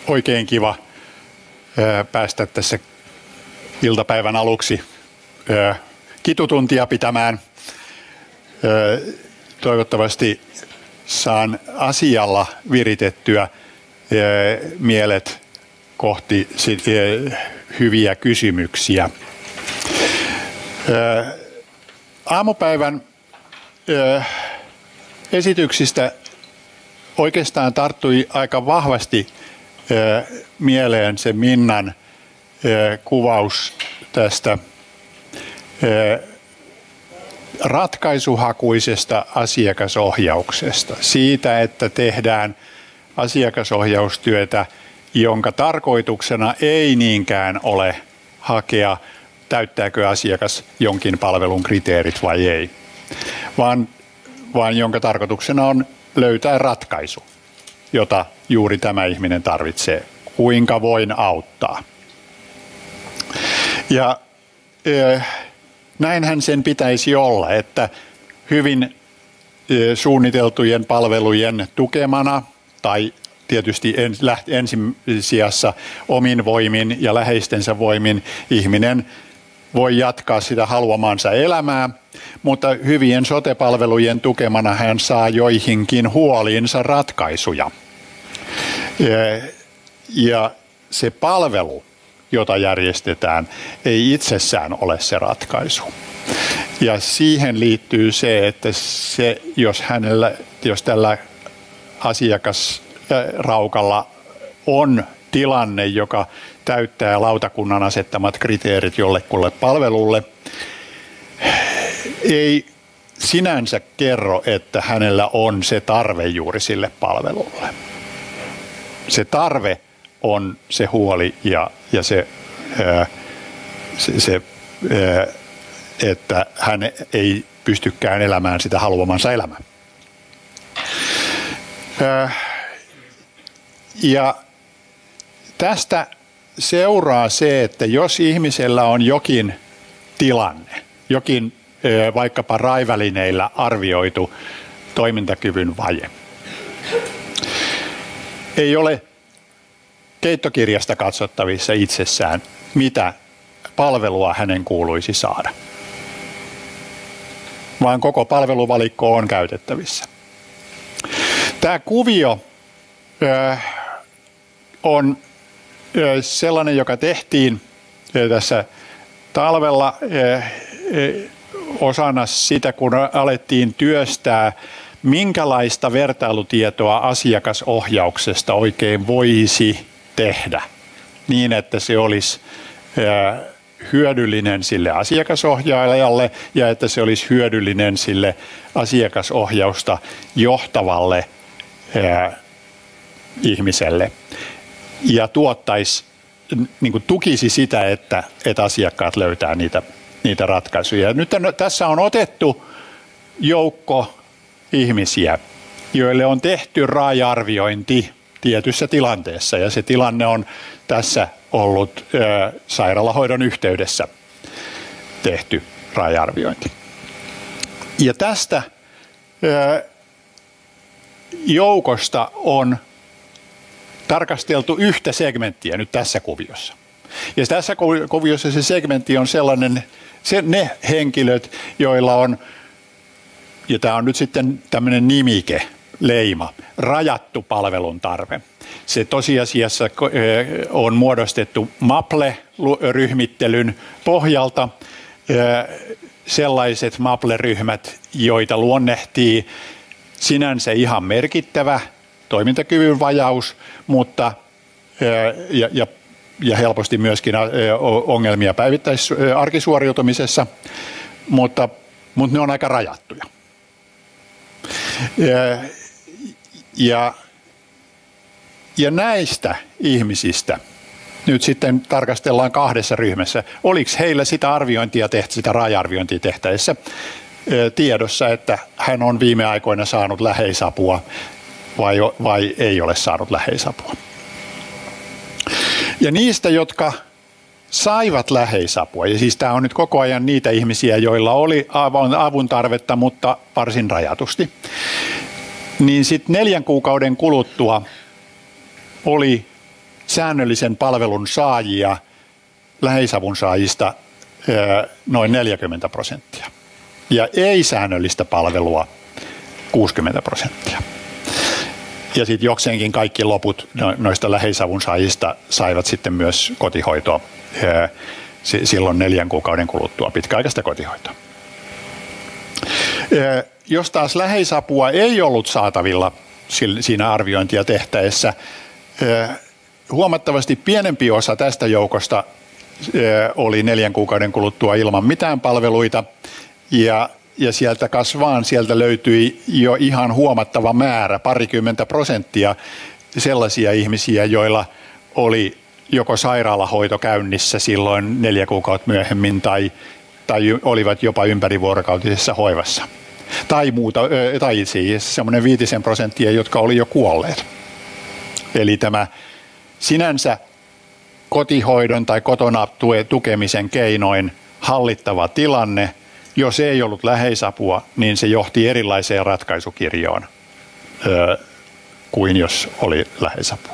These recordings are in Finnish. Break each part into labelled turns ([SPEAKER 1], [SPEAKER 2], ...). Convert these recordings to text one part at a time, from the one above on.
[SPEAKER 1] oikein kiva päästä tässä iltapäivän aluksi kitutuntia pitämään. Toivottavasti saan asialla viritettyä mielet kohti hyviä kysymyksiä. Aamupäivän esityksistä oikeastaan tarttui aika vahvasti mieleen se Minnan kuvaus tästä ratkaisuhakuisesta asiakasohjauksesta. Siitä, että tehdään asiakasohjaustyötä, jonka tarkoituksena ei niinkään ole hakea, täyttääkö asiakas jonkin palvelun kriteerit vai ei, vaan jonka tarkoituksena on löytää ratkaisu, jota juuri tämä ihminen tarvitsee. Kuinka voin auttaa? Ja näinhän sen pitäisi olla, että hyvin suunniteltujen palvelujen tukemana tai tietysti ensisijassa omin voimin ja läheistensä voimin ihminen voi jatkaa sitä haluamaansa elämää, mutta hyvien sote-palvelujen tukemana hän saa joihinkin huoliinsa ratkaisuja. Ja se palvelu, jota järjestetään, ei itsessään ole se ratkaisu. Ja siihen liittyy se, että jos tällä asiakasraukalla on tilanne, joka täyttää lautakunnan asettamat kriteerit jollekulle palvelulle, ei sinänsä kerro, että hänellä on se tarve juuri sille palvelulle. Se tarve on se huoli ja se että hän ei pystykään elämään sitä haluamansa elämää. Ja tästä seuraa se, että jos ihmisellä on jokin tilanne, jokin vaikkapa RAI-välineillä arvioitu toimintakyvyn vaje, ei ole keittokirjasta katsottavissa itsessään, mitä palvelua hänen kuuluisi saada, vaan koko palveluvalikko on käytettävissä. Tämä kuvio on sellainen, joka tehtiin tässä talvella osana sitä, kun alettiin työstää, minkälaista vertailutietoa asiakasohjauksesta oikein voisi tehdä niin, että se olisi hyödyllinen sille asiakasohjaajalle ja että se olisi hyödyllinen sille asiakasohjausta johtavalle ihmiselle ja tukisi sitä, että asiakkaat löytää niitä ratkaisuja. Ja nyt tässä on otettu joukko ihmisiä, joille on tehty RAI-arviointi tietyssä tilanteessa, ja se tilanne on tässä ollut sairaalahoidon yhteydessä tehty RAI-arviointi. Ja tästä joukosta on tarkasteltu yhtä segmenttiä nyt tässä kuviossa. Ja tässä kuviossa se segmentti on sellainen, ne henkilöt, joilla on, ja tämä on nyt sitten tämmöinen nimike, leima, rajattu palvelun tarve. Se tosiasiassa on muodostettu MAPLE-ryhmittelyn pohjalta. Sellaiset MAPLE-ryhmät, joita luonnehtii sinänsä ihan merkittävä toimintakyvyn vajaus, mutta ja helposti myöskin ongelmia arkisuoriutumisessa, mutta ne on aika rajattuja. Ja näistä ihmisistä nyt sitten tarkastellaan kahdessa ryhmässä. Oliko heillä sitä arviointia sitä RAI-arviointia tehtäessä tiedossa, että hän on viime aikoina saanut läheisapua vai ei ole saanut läheisapua. Ja niistä, jotka saivat läheisapua, ja siis tämä on nyt koko ajan niitä ihmisiä, joilla oli avun tarvetta, mutta varsin rajatusti, niin sitten 4 kuukauden kuluttua oli säännöllisen palvelun saajia läheisavun saajista noin 40% ja ei-säännöllistä palvelua 60%. Ja sitten jokseenkin kaikki loput noista läheisavun saajista saivat sitten myös kotihoitoa silloin 4 kuukauden kuluttua, pitkäaikaista kotihoitoa. Jos taas läheisapua ei ollut saatavilla siinä arviointia tehtäessä, huomattavasti pienempi osa tästä joukosta oli 4 kuukauden kuluttua ilman mitään palveluita ja sieltä löytyi jo ihan huomattava määrä, 20% sellaisia ihmisiä, joilla oli joko sairaalahoito käynnissä silloin 4 kuukautta myöhemmin tai olivat jopa ympärivuorokautisessa hoivassa. Tai siis semmoinen 5%, jotka oli jo kuolleet. Eli tämä sinänsä kotihoidon tai kotona tukemisen keinoin hallittava tilanne, jos ei ollut läheisapua, niin se johti erilaiseen ratkaisukirjoon kuin jos oli läheisapua.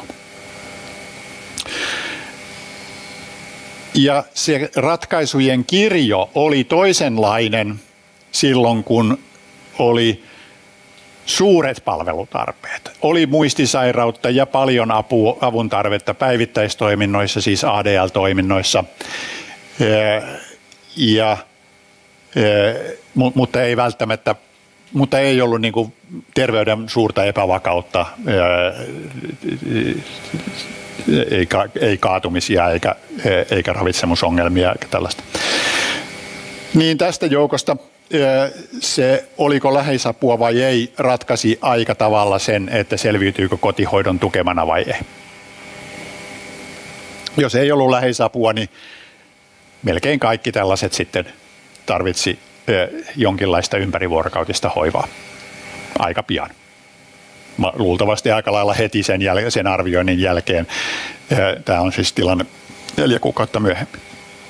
[SPEAKER 1] Ja se ratkaisujen kirjo oli toisenlainen silloin, kun oli suuret palvelutarpeet. Oli muistisairautta ja paljon avun tarvetta päivittäistoiminnoissa, siis ADL-toiminnoissa, mutta ei välttämättä, mutta ei ollut niin kuin terveyden suurta epävakautta, ei kaatumisia eikä ravitsemusongelmia eikä tällaista. Niin tästä joukosta se oliko läheisapua vai ei ratkaisi aika tavalla sen, että selviytyykö kotihoidon tukemana vai ei. Jos ei ollut läheisapua, niin melkein kaikki tällaiset sitten tarvitsi jonkinlaista ympärivuorokautista hoivaa aika pian. Luultavasti aika lailla heti sen arvioinnin jälkeen. Tämä on siis tilanne 4 kuukautta myöhemmin.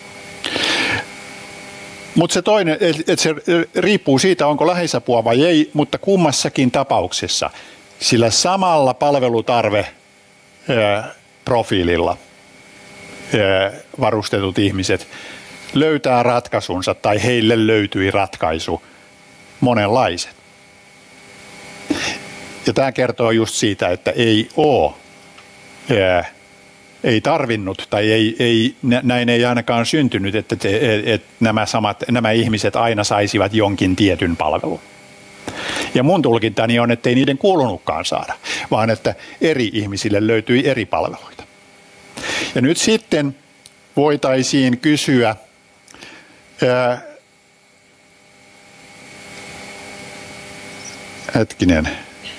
[SPEAKER 1] Mutta se toinen, että se riippuu siitä, onko läheisapua vai ei, mutta kummassakin tapauksessa sillä samalla palvelutarveprofiililla varustetut ihmiset löytää ratkaisunsa tai heille löytyi ratkaisu monenlaiset. Ja tämä kertoo just siitä, että ei tarvinnut tai näin ei ainakaan syntynyt, että nämä ihmiset aina saisivat jonkin tietyn palvelun. Ja mun tulkintani on, että ei niiden kuulunutkaan saada, vaan että eri ihmisille löytyi eri palveluita. Ja nyt sitten voitaisiin kysyä, hetkinen,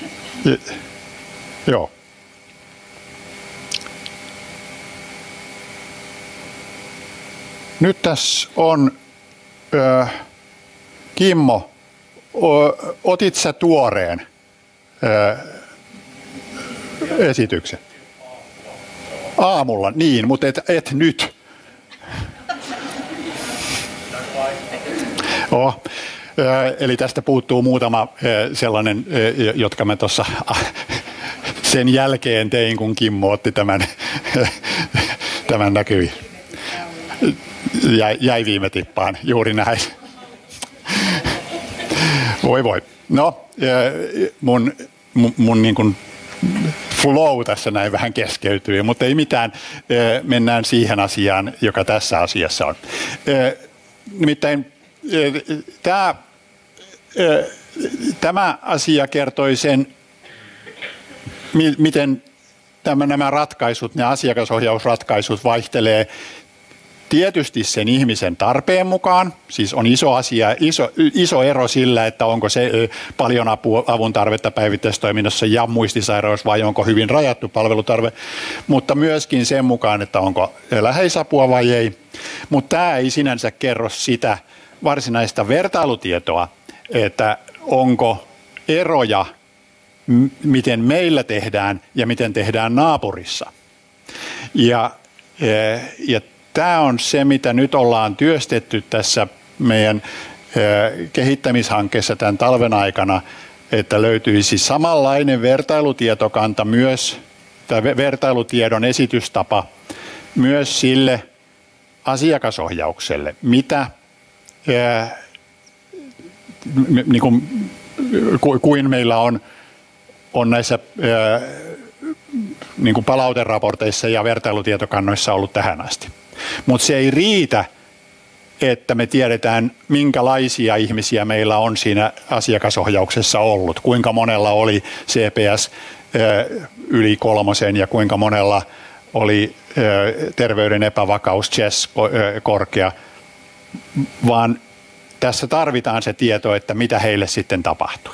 [SPEAKER 1] joo. Nyt tässä on, Kimmo, otit sä tuoreen esityksen? Aamulla, niin, mutta et nyt. Eli tästä puuttuu muutama sellainen, jotka mä tuossa sen jälkeen tein, kun Kimmo otti tämän näkyviin. Jäi viime tippaan, juuri näin. Voi. No, mun niin kuin flow tässä näin vähän keskeytyy, mutta ei mitään. Mennään siihen asiaan, joka tässä asiassa on. Nimittäin tämä asia kertoi sen, miten nämä ratkaisut, ne asiakasohjausratkaisut vaihtelee tietysti sen ihmisen tarpeen mukaan, siis on iso ero sillä, että onko se paljon avun tarvetta päivittäistoiminnassa ja muistisairaus vai onko hyvin rajattu palvelutarve, mutta myöskin sen mukaan, että onko läheisapua vai ei. Mutta tämä ei sinänsä kerro sitä varsinaista vertailutietoa, että onko eroja, miten meillä tehdään ja miten tehdään naapurissa. Ja tämä on se, mitä nyt ollaan työstetty tässä meidän kehittämishankkeessa tämän talven aikana, että löytyisi samanlainen vertailutietokanta myös tai vertailutiedon esitystapa myös sille asiakasohjaukselle, mitä niin kuin meillä on näissä niin kuin palauteraporteissa ja vertailutietokannoissa ollut tähän asti. Mutta se ei riitä, että me tiedetään, minkälaisia ihmisiä meillä on siinä asiakasohjauksessa ollut, kuinka monella oli CPS yli 3 ja kuinka monella oli terveyden epävakaus, CHESS korkea, vaan tässä tarvitaan se tieto, että mitä heille sitten tapahtui.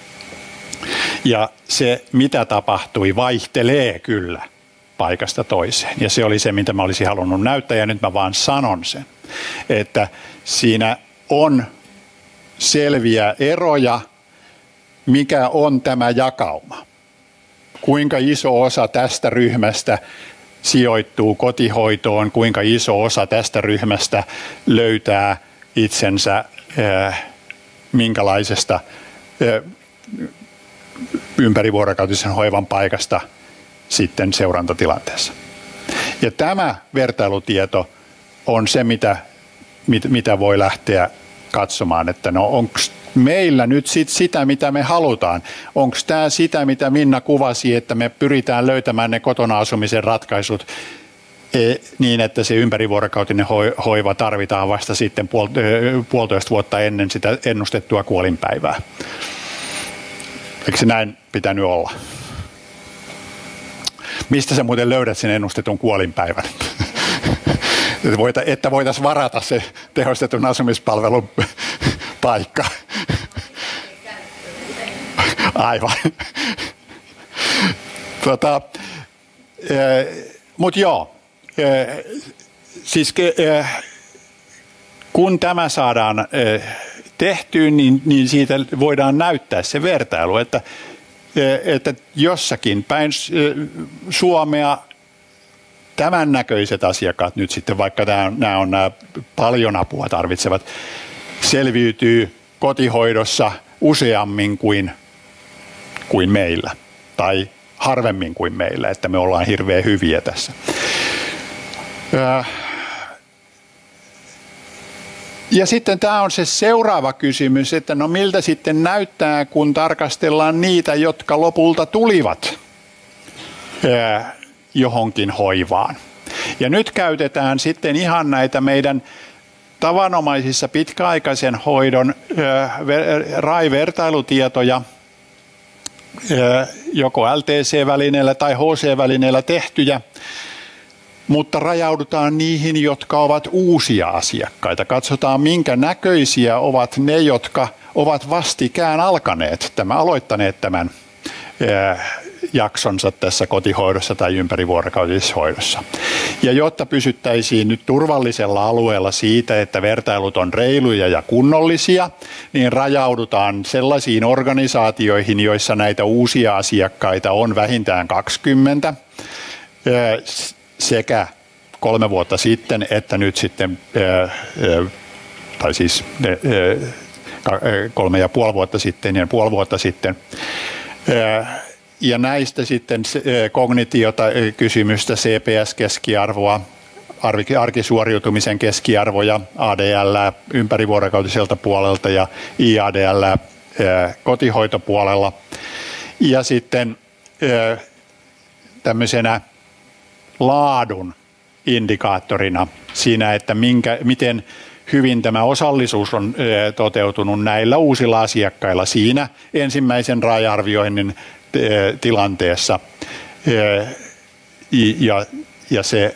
[SPEAKER 1] Ja se, mitä tapahtui, vaihtelee kyllä paikasta toiseen. Ja se oli se, mitä mä olisin halunnut näyttää, ja nyt mä vaan sanon sen, että siinä on selviä eroja, mikä on tämä jakauma. Kuinka iso osa tästä ryhmästä sijoittuu kotihoitoon, kuinka iso osa tästä ryhmästä löytää itsensä minkälaisesta ympärivuorokautisen hoivan paikasta sitten seurantatilanteessa. Ja tämä vertailutieto on se, mitä voi lähteä katsomaan, että no onko meillä nyt sitä, mitä me halutaan. Onko tämä sitä, mitä Minna kuvasi, että me pyritään löytämään ne kotona asumisen ratkaisut niin, että se ympärivuorokautinen hoiva tarvitaan vasta sitten 1,5 vuotta ennen sitä ennustettua kuolinpäivää. Eikö se näin pitänyt olla? Mistä sä muuten löydät sen ennustetun kuolinpäivän? Että voitaisiin varata se tehostetun asumispalvelun paikka. Aivan. Mutta joo, siis kun tämä saadaan tehtyä, niin siitä voidaan näyttää se vertailu, että jossakin päin Suomea tämän näköiset asiakkaat nyt sitten, vaikka nämä paljon apua tarvitsevat, selviytyy kotihoidossa useammin kuin meillä tai harvemmin kuin meillä, että me ollaan hirveän hyviä tässä. Ja sitten tämä on se seuraava kysymys, että no miltä sitten näyttää, kun tarkastellaan niitä, jotka lopulta tulivat johonkin hoivaan. Ja nyt käytetään sitten ihan näitä meidän tavanomaisissa pitkäaikaisen hoidon RAI-vertailutietoja, joko LTC-välineellä tai HC-välineellä tehtyjä, mutta rajaudutaan niihin, jotka ovat uusia asiakkaita. Katsotaan, minkä näköisiä ovat ne, jotka ovat vastikään aloittaneet tämän jaksonsa tässä kotihoidossa tai ympärivuorokautisessa hoidossa. Ja jotta pysyttäisiin nyt turvallisella alueella siitä, että vertailut on reiluja ja kunnollisia, niin rajaudutaan sellaisiin organisaatioihin, joissa näitä uusia asiakkaita on vähintään 20, sekä 3 vuotta sitten että nyt sitten, tai siis 3,5 vuotta sitten ja 0,5 vuotta sitten. Ja näistä sitten kognitiota kysymystä, CPS-keskiarvoa, arkisuoriutumisen keskiarvoja, ADL ympärivuorokautiselta puolelta ja IADL kotihoitopuolella. Ja sitten tämmöisenä laadun indikaattorina siinä, että miten hyvin tämä osallisuus on toteutunut näillä uusilla asiakkailla siinä ensimmäisen RAI-arvioinnin tilanteessa. Ja se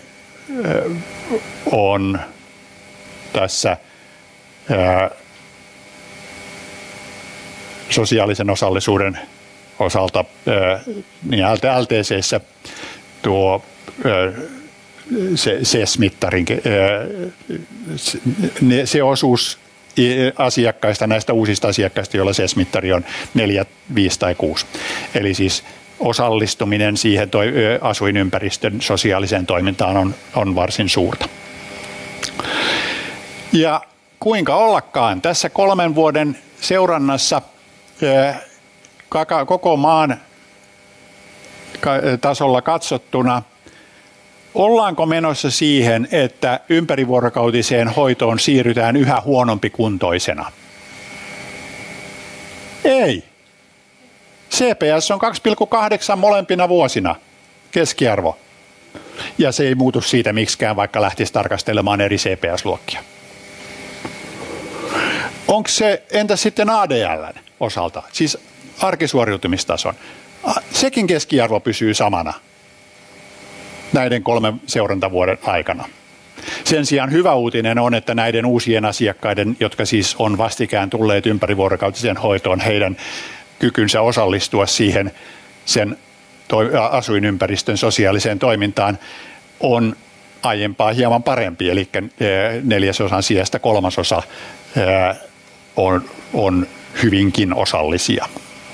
[SPEAKER 1] on tässä sosiaalisen osallisuuden osalta niin LTC:ssä tuo SES-mittarin se osuus asiakkaista, näistä uusista asiakkaista, joilla SES-mittari on 4, 5 tai 6. Eli siis osallistuminen siihen asuinympäristön sosiaaliseen toimintaan on varsin suurta. Ja kuinka ollakaan, tässä 3 vuoden seurannassa koko maan tasolla katsottuna, ollaanko menossa siihen, että ympärivuorokautiseen hoitoon siirrytään yhä huonompikuntoisena? Ei. CPS on 2,8 molempina vuosina keskiarvo. Ja se ei muutu siitä miksikään, vaikka lähtisi tarkastelemaan eri CPS-luokkia. Onko se, entä sitten ADL:n osalta, siis arkisuoriutumistason? Sekin keskiarvo pysyy samana näiden 3 seurantavuoden aikana. Sen sijaan hyvä uutinen on, että näiden uusien asiakkaiden, jotka siis on vastikään tulleet ympärivuorokautiseen hoitoon, heidän kykynsä osallistua siihen sen asuinympäristön sosiaaliseen toimintaan on aiempaa hieman parempi, eli 1/4 sijasta 1/3 on hyvinkin osallisia.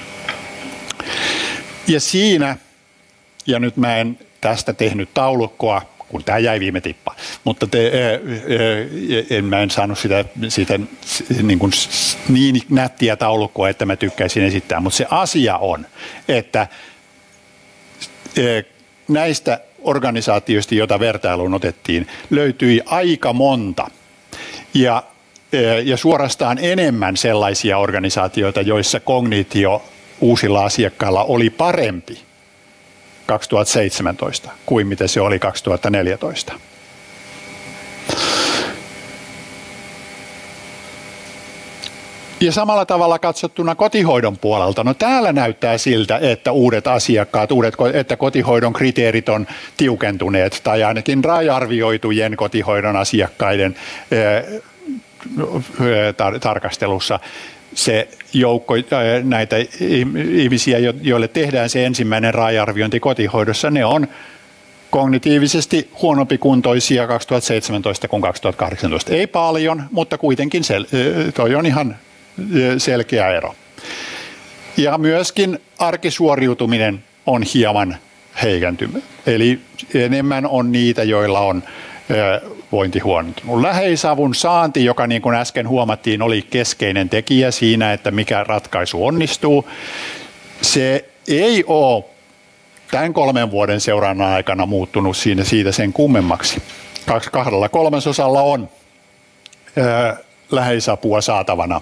[SPEAKER 1] Ja siinä, ja nyt mä en tästä tehnyt taulukkoa, kun tämä jäi viime tippa, mutta mä en saanut sitä niin nättiä taulukkoa, että mä tykkäisin esittää, mutta se asia on, että näistä organisaatioista, joita vertailuun otettiin, löytyi aika monta ja suorastaan enemmän sellaisia organisaatioita, joissa kognitio uusilla asiakkailla oli parempi 2017 kuin mitä se oli 2014. Ja samalla tavalla katsottuna kotihoidon puolelta, no täällä näyttää siltä, että uudet asiakkaat, että kotihoidon kriteerit on tiukentuneet, tai ainakin raja-arvioitujen kotihoidon asiakkaiden tarkastelussa se joukko näitä ihmisiä, joille tehdään se ensimmäinen raja-arviointi kotihoidossa, ne on kognitiivisesti huonompikuntoisia 2017 kuin 2018. Ei paljon, mutta kuitenkin toi on ihan selkeä ero. Ja myöskin arkisuoriutuminen on hieman heikentynyt. Eli enemmän on niitä, joilla on vointi huonontunut. Läheisavun saanti, joka niin kuin äsken huomattiin, oli keskeinen tekijä siinä, että mikä ratkaisu onnistuu. Se ei ole tämän 3 vuoden seurannan aikana muuttunut siitä sen kummemmaksi. 2/3 on läheisapua saatavana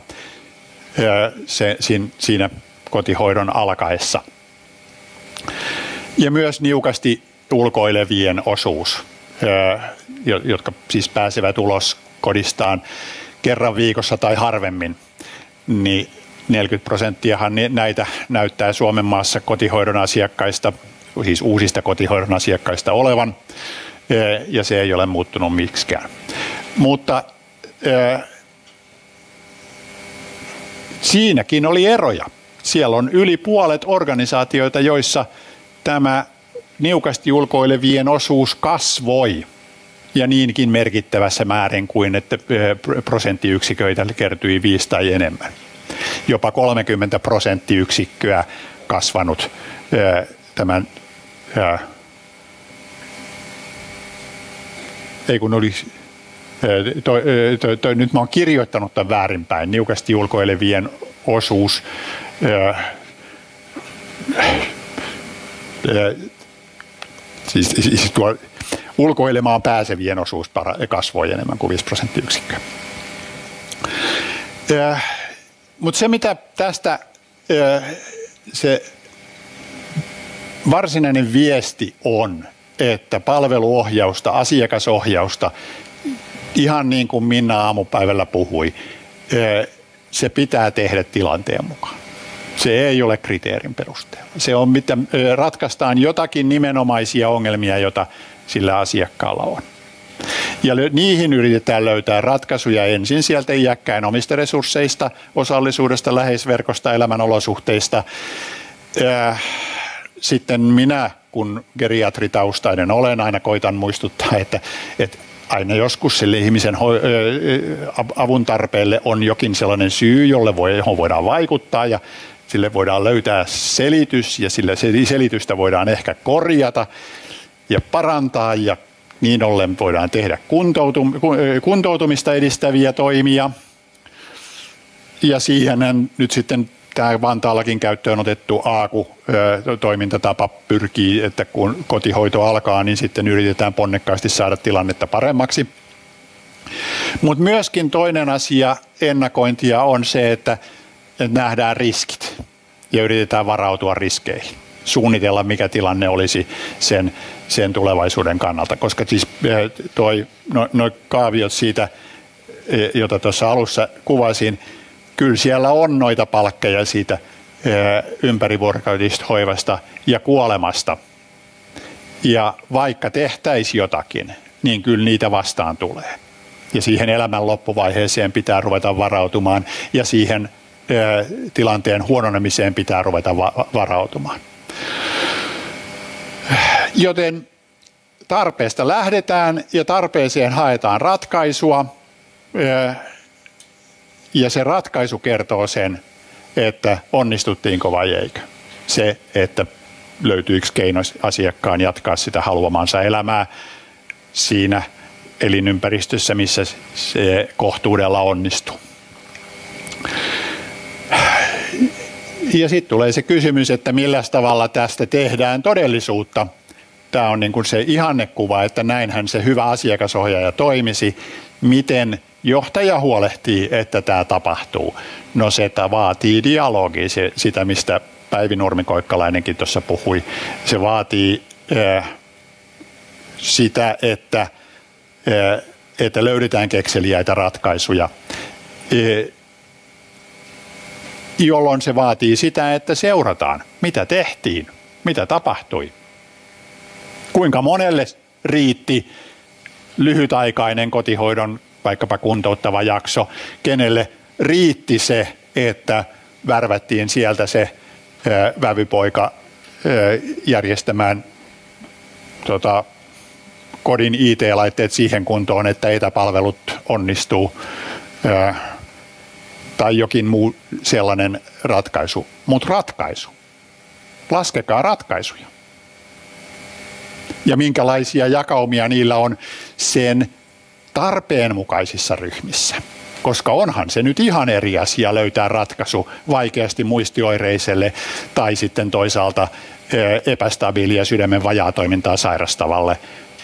[SPEAKER 1] siinä kotihoidon alkaessa. Ja myös niukasti ulkoilevien osuus, jotka siis pääsevät ulos kodistaan kerran viikossa tai harvemmin, niin 40% näitä näyttää Suomen maassa kotihoidon asiakkaista, siis uusista kotihoidon asiakkaista olevan, ja se ei ole muuttunut miksikään. Mutta siinäkin oli eroja. Siellä on yli puolet organisaatioita, joissa tämä niukasti ulkoilevien osuus kasvoi, ja niinkin merkittävässä määrin kuin että prosenttiyksiköitä kertyi 5 tai enemmän. Jopa 30 prosenttiyksikköä kasvanut tämän, ei kun oli, nyt mä oon kirjoittanut tämän väärinpäin, niukasti ulkoilevien osuus, siis tuo ulkoilemaan pääsevien osuus kasvoi enemmän kuin 5 prosenttiyksikköä. Mutta se mitä tästä se varsinainen viesti on, että palveluohjausta, asiakasohjausta, ihan niin kuin Minna aamupäivällä puhui, se pitää tehdä tilanteen mukaan. Se ei ole kriteerin perusteella. Se on, mitä ratkaistaan jotakin nimenomaisia ongelmia, joita sillä asiakkaalla on. Ja niihin yritetään löytää ratkaisuja ensin sieltä iäkkäin omista resursseista, osallisuudesta, läheisverkosta, elämänolosuhteista. Sitten minä, kun geriatritaustainen olen, aina koitan muistuttaa, että aina joskus sille ihmisen avun tarpeelle on jokin sellainen syy, johon voidaan vaikuttaa ja sille voidaan löytää selitys ja sillä selitystä voidaan ehkä korjata ja parantaa ja niin ollen voidaan tehdä kuntoutumista edistäviä toimia. Ja siihen nyt sitten tämä Vantaallakin käyttöön otettu AAKU-toimintatapa pyrkii, että kun kotihoito alkaa, niin sitten yritetään ponnekkaasti saada tilannetta paremmaksi. Mutta myöskin toinen asia ennakointia on se, että nähdään riskit ja yritetään varautua riskeihin. Suunnitella, mikä tilanne olisi sen tulevaisuuden kannalta. Koska siis noi kaaviot siitä, jota tuossa alussa kuvasin, kyllä siellä on noita palkkeja siitä ympärivuorokautisesta hoivasta ja kuolemasta. Ja vaikka tehtäisiin jotakin, niin kyllä niitä vastaan tulee. Ja siihen elämän loppuvaiheeseen pitää ruveta varautumaan ja siihen tilanteen huononemiseen pitää ruveta varautumaan. Joten tarpeesta lähdetään ja tarpeeseen haetaan ratkaisua. Ja se ratkaisu kertoo sen, että onnistuttiinko vai eikö. Se, että löytyykö keino asiakkaan jatkaa sitä haluamansa elämää siinä elinympäristössä, missä se kohtuudella onnistuu. Ja sitten tulee se kysymys, että millä tavalla tästä tehdään todellisuutta. Tämä on niin kuin se ihannekuva, että näinhän se hyvä asiakasohjaaja toimisi. Miten johtaja huolehtii, että tämä tapahtuu? No se vaatii dialogia, sitä mistä Päivi Nurmi-Koikkalainenkin tuossa puhui. Se vaatii sitä, että löydetään kekseliäitä ratkaisuja, jolloin se vaatii sitä, että seurataan, mitä tehtiin, mitä tapahtui. Kuinka monelle riitti lyhytaikainen kotihoidon vaikkapa kuntouttava jakso, kenelle riitti se, että värvättiin sieltä se vävypoika järjestämään kodin IT-laitteet siihen kuntoon, että etäpalvelut onnistuu tai jokin muu sellainen ratkaisu. Mutta ratkaisu. Laskekaa ratkaisuja. Ja minkälaisia jakaumia niillä on sen tarpeen mukaisissa ryhmissä. Koska onhan se nyt ihan eri asia löytää ratkaisu vaikeasti muistioireiselle tai sitten toisaalta epästabiilia sydämen vajaatoimintaa sairastavalle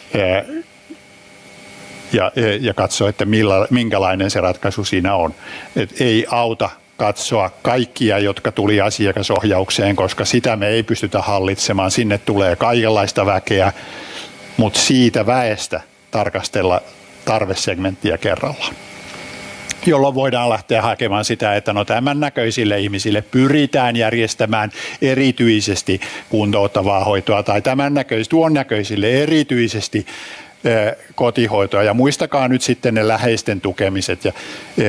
[SPEAKER 1] ja katsoa, että minkälainen se ratkaisu siinä on. Et ei auta katsoa kaikkia, jotka tuli asiakasohjaukseen, koska sitä me ei pystytä hallitsemaan. Sinne tulee kaikenlaista väkeä, mutta siitä väestä tarkastella tarvesegmenttiä kerrallaan, jolloin voidaan lähteä hakemaan sitä, että no tämän näköisille ihmisille pyritään järjestämään erityisesti kuntouttavaa hoitoa tai tuon näköisille erityisesti kotihoitoa. Ja muistakaa nyt sitten ne läheisten tukemiset ja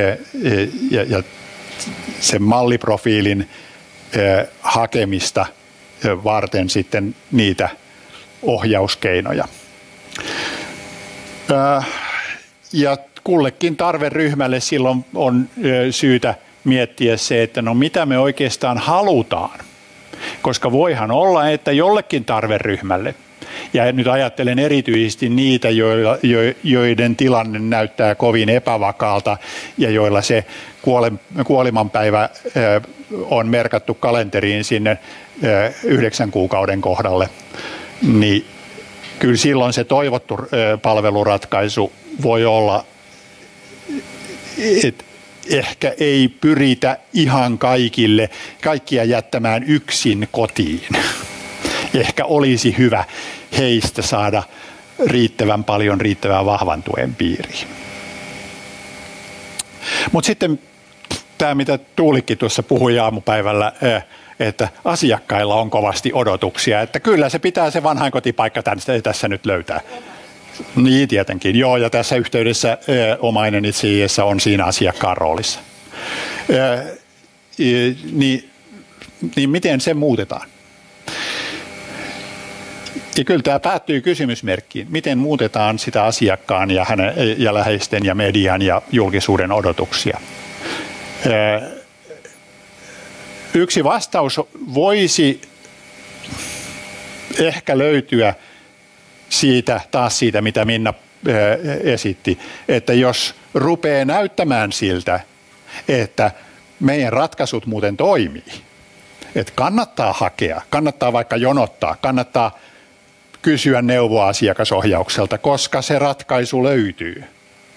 [SPEAKER 1] sen malliprofiilin hakemista varten sitten niitä ohjauskeinoja. Ja kullekin tarveryhmälle silloin on syytä miettiä se, että no mitä me oikeastaan halutaan. Koska voihan olla, että jollekin tarveryhmälle, ja nyt ajattelen erityisesti niitä, joiden tilanne näyttää kovin epävakaalta ja joilla se kuolemanpäivä on merkattu kalenteriin sinne 9 kuukauden kohdalle, niin kyllä silloin se toivottu palveluratkaisu voi olla, että ehkä ei pyritä ihan kaikkia jättämään yksin kotiin. Ehkä olisi hyvä heistä saada riittävän vahvan tuen piiriin. Mutta sitten tämä, mitä Tuulikki tuossa puhui aamupäivällä, että asiakkailla on kovasti odotuksia, että kyllä se pitää se vanhainkotipaikka tässä nyt löytää. Niin tietenkin, joo, ja tässä yhteydessä omainen itse asiassa on siinä asiakkaan roolissa. Niin miten se muutetaan? Ja kyllä tämä päättyy kysymysmerkkiin, miten muutetaan sitä asiakkaan ja läheisten ja median ja julkisuuden odotuksia. Yksi vastaus voisi ehkä löytyä siitä, mitä Minna esitti, että jos rupeaa näyttämään siltä, että meidän ratkaisut muuten toimii. Että kannattaa hakea, kannattaa vaikka jonottaa, kannattaa kysyä neuvoa asiakasohjaukselta, koska se ratkaisu löytyy.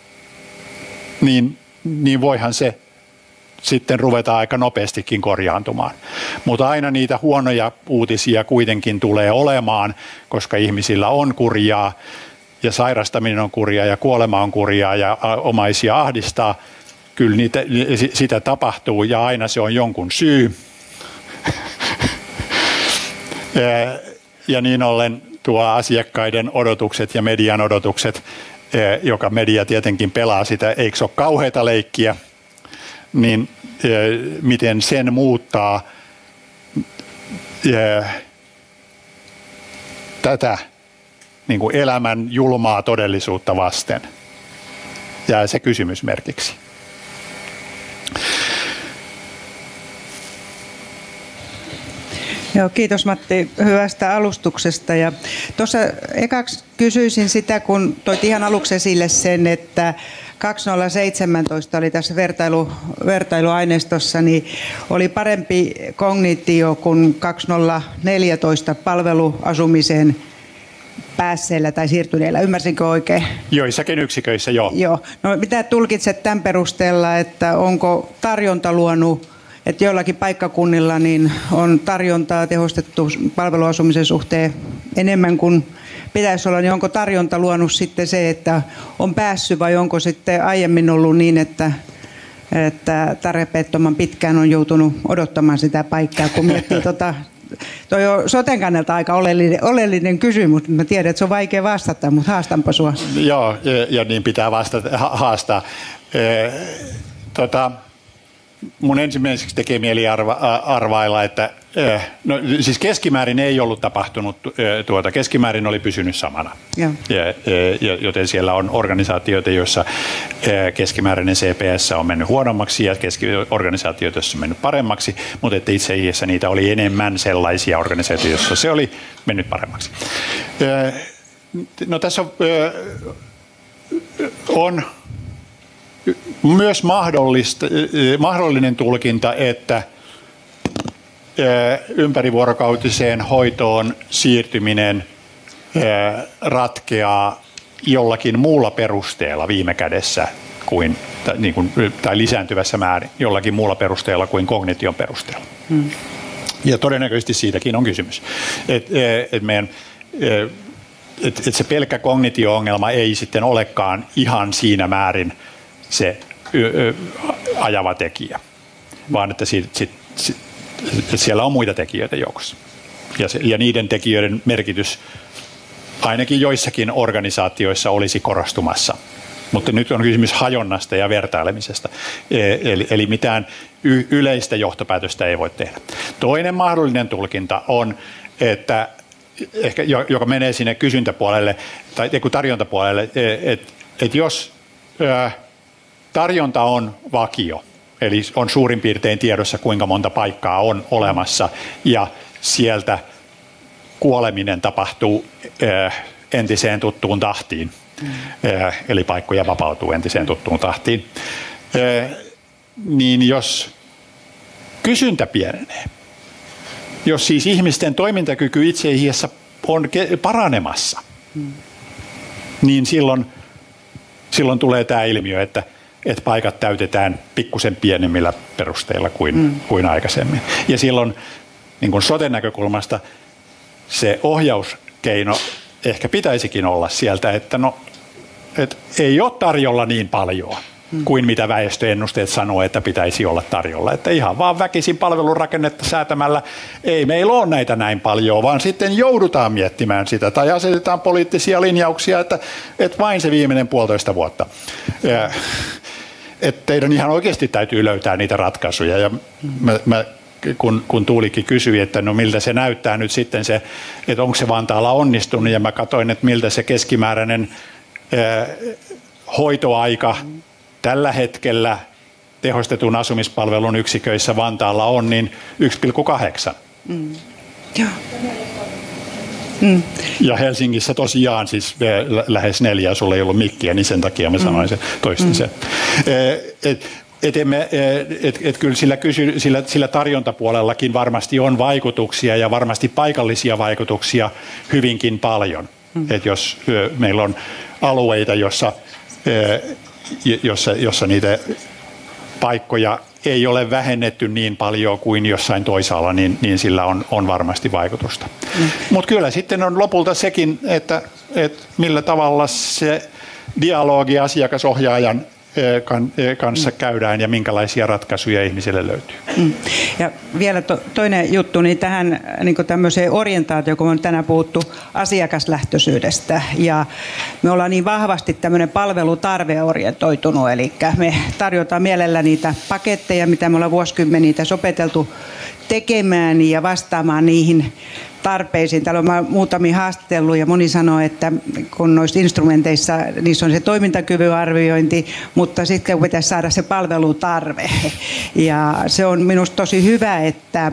[SPEAKER 1] Niin voihan se sitten ruveta aika nopeastikin korjaantumaan. Mutta aina niitä huonoja uutisia kuitenkin tulee olemaan, koska ihmisillä on kurjaa ja sairastaminen on kurjaa ja kuolema on kurjaa ja omaisia ahdistaa. Kyllä sitä tapahtuu ja aina se on jonkun syy. Ja niin ollen tuo asiakkaiden odotukset ja median odotukset, joka media tietenkin pelaa sitä, eikö se ole kauheata leikkiä, niin miten sen muuttaa tätä niin kuin elämän julmaa todellisuutta vasten. Jää se kysymysmerkiksi.
[SPEAKER 2] Joo, kiitos Matti hyvästä alustuksesta. Ja tuossa ekaksi kysyisin sitä, kun toit ihan aluksi esille sen, että 2017 oli tässä vertailuaineistossa, niin oli parempi kognitio kuin 2014 palveluasumiseen päässeellä tai siirtyneellä. Ymmärsinkö oikein?
[SPEAKER 1] Joissakin yksiköissä, joo.
[SPEAKER 2] Joo. No, mitä tulkitset tämän perusteella, että onko tarjonta luonut, että joillakin paikkakunnilla niin on tarjontaa tehostettu palveluasumisen suhteen enemmän kuin pitäisi olla, niin onko tarjonta luonut sitten se, että on päässyt vai onko sitten aiemmin ollut niin, että tarpeettoman pitkään on joutunut odottamaan sitä paikkaa, kun miettii toi on soten kannalta aika oleellinen kysymys, mutta mä tiedän, että se on vaikea vastata, mutta haastanpa sua.
[SPEAKER 1] Joo, ja niin pitää haastaa. Mun ensimmäiseksi tekee mieli arvailla, että no, siis keskimäärin ei ollut tapahtunut, keskimäärin oli pysynyt samana. Joten siellä on organisaatioita, joissa keskimääräinen CPS on mennyt huonommaksi ja organisaatioita, joissa on mennyt paremmaksi, mutta että itse asiassa niitä oli enemmän sellaisia organisaatioita, joissa se oli mennyt paremmaksi. No tässä on myös mahdollinen tulkinta, että ympärivuorokautiseen hoitoon siirtyminen ratkeaa jollakin muulla perusteella viime kädessä tai lisääntyvässä määrin jollakin muulla perusteella kuin kognition perusteella. Ja todennäköisesti siitäkin on kysymys. Että se pelkkä kognitio-ongelma ei sitten olekaan ihan siinä määrin se ajava tekijä, vaan että siellä on muita tekijöitä joukossa. Ja niiden tekijöiden merkitys ainakin joissakin organisaatioissa olisi korostumassa. Mutta nyt on kysymys hajonnasta ja vertailemisesta, eli mitään yleistä johtopäätöstä ei voi tehdä. Toinen mahdollinen tulkinta on, että ehkä, joka menee sinne kysyntäpuolelle tai tarjontapuolelle, että jos tarjonta on vakio, eli on suurin piirtein tiedossa, kuinka monta paikkaa on olemassa, ja sieltä kuoleminen tapahtuu entiseen tuttuun tahtiin, eli paikkoja vapautuu entiseen tuttuun tahtiin, niin jos kysyntä pienenee, jos siis ihmisten toimintakyky itse asiassa on paranemassa, niin silloin tulee tämä ilmiö, että paikat täytetään pikkusen pienemmillä perusteilla kuin aikaisemmin. Ja silloin niin kuin soten näkökulmasta se ohjauskeino ehkä pitäisikin olla sieltä, että ei ole tarjolla niin paljon kuin mitä väestöennusteet sanoo, että pitäisi olla tarjolla. Että ihan vaan väkisin palvelurakennetta säätämällä ei meillä ole näitä näin paljon, vaan sitten joudutaan miettimään sitä tai asetetaan poliittisia linjauksia, että vain se viimeinen 1,5 vuotta. Että teidän ihan oikeasti täytyy löytää niitä ratkaisuja. Ja kun Tuulikki kysyi, että no miltä se näyttää nyt sitten se, että onko se Vantaalla onnistunut, ja mä katsoin, että miltä se keskimääräinen hoitoaika tällä hetkellä tehostetun asumispalvelun yksiköissä Vantaalla on, niin 1,8. Ja Helsingissä tosiaan siis lähes 4, sulla ei ollut mikkiä, niin sen takia mä sanoin sen, toistin sen. Kyllä sillä tarjontapuolellakin varmasti on vaikutuksia ja varmasti paikallisia vaikutuksia hyvinkin paljon. Että jos meillä on alueita, jossa niitä paikkoja ei ole vähennetty niin paljon kuin jossain toisaalla, niin sillä on varmasti vaikutusta. Mutta kyllä sitten on lopulta sekin, että millä tavalla se dialogi asiakasohjaajan kanssa käydään ja minkälaisia ratkaisuja ihmisille löytyy.
[SPEAKER 2] Ja vielä toinen juttu, niin tähän niin tämmöiseen orientaatioon, kun on tänään puhuttu asiakaslähtöisyydestä, ja me ollaan niin vahvasti tämmöinen palvelutarveorientoitunut, eli me tarjotaan mielellä niitä paketteja, mitä me ollaan vuosikymmeniä sopeteltu tekemään ja vastaamaan niihin tarpeisiin. Täällä on muutamia haastatellut ja moni sanoo, että kun noissa instrumenteissa niissä on se toimintakyvyn arviointi, mutta sitten pitäisi saada se palvelutarve. Ja se on minusta tosi hyvä, että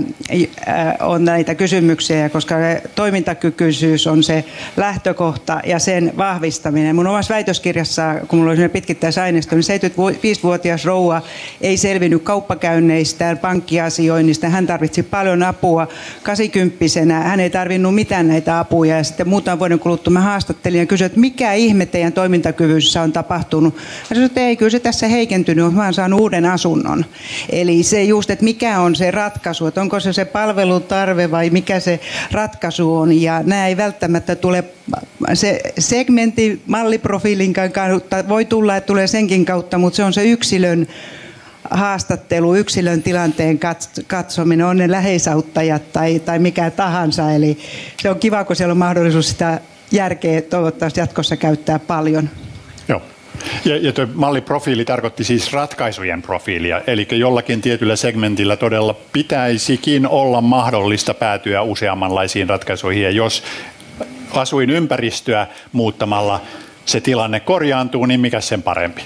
[SPEAKER 2] on näitä kysymyksiä, koska toimintakykyisyys on se lähtökohta ja sen vahvistaminen. Mun omassa väitöskirjassa, kun mulla oli pitkittäisaineisto, niin 75-vuotias rouva ei selvinnyt kauppakäynneistään, pankkiasioinnista. Hän tarvitsi paljon apua 80-vuotiaana. Hän ei tarvinnut mitään näitä apuja, ja sitten muutaman vuoden kuluttua mä haastattelin ja kysyin, että mikä ihme teidän toimintakyvyssä on tapahtunut. Hän sanoi, että ei, kyllä se tässä heikentynyt, mä oon saanut uuden asunnon. Eli se just, että mikä on se ratkaisu, että onko se palvelutarve vai mikä se ratkaisu on, ja nämä ei välttämättä tule, se segmentti malliprofiilin kautta voi tulla, että tulee senkin kautta, mutta se on se yksilön haastattelu, yksilön tilanteen katsominen, on ne läheisauttajat tai mikä tahansa. Eli se on kiva, kun siellä on mahdollisuus sitä järkeä toivottavasti jatkossa käyttää paljon.
[SPEAKER 1] Joo. Ja tuo malliprofiili tarkoitti siis ratkaisujen profiilia, eli jollakin tietyllä segmentillä todella pitäisikin olla mahdollista päätyä useammanlaisiin ratkaisuihin, ja jos asuinympäristöä muuttamalla se tilanne korjaantuu, niin mikä sen parempi?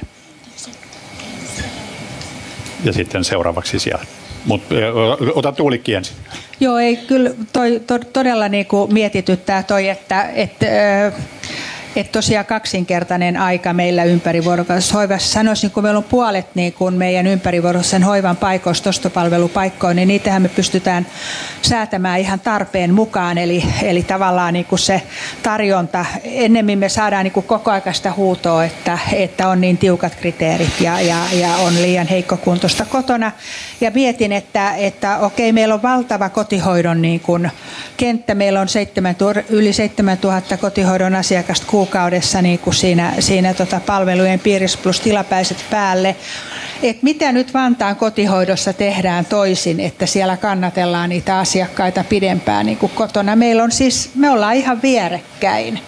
[SPEAKER 1] Ja sitten seuraavaksi siellä. Mutta ota Tuulikki ensin.
[SPEAKER 3] Joo, ei kyllä todella niinku mietityttää toi, että tosiaan kaksinkertainen aika meillä ympärivuorokautisessa hoivassa. Sanoisin, kun meillä on puolet niin kun meidän ympärivuorokautisen hoivan paikoista ostopalvelupaikkoja, niin niitähän me pystytään säätämään ihan tarpeen mukaan. Eli tavallaan niin kuin se tarjonta, ennemmin me saadaan niin kuin kokoaikaista huutoa, että on niin tiukat kriteerit ja on liian heikkokuntoista kotona. Ja mietin, että okei, meillä on valtava kotihoidon niin kuin kenttä. Meillä on yli 7000 kotihoidon asiakasta kuukaudessa niin kuin siinä palvelujen piirissä plus tilapäiset päälle. Et mitä nyt Vantaan kotihoidossa tehdään toisin, että siellä kannatellaan niitä asiakkaita pidempään niin kuin kotona. Me ollaan ihan vierekkäin.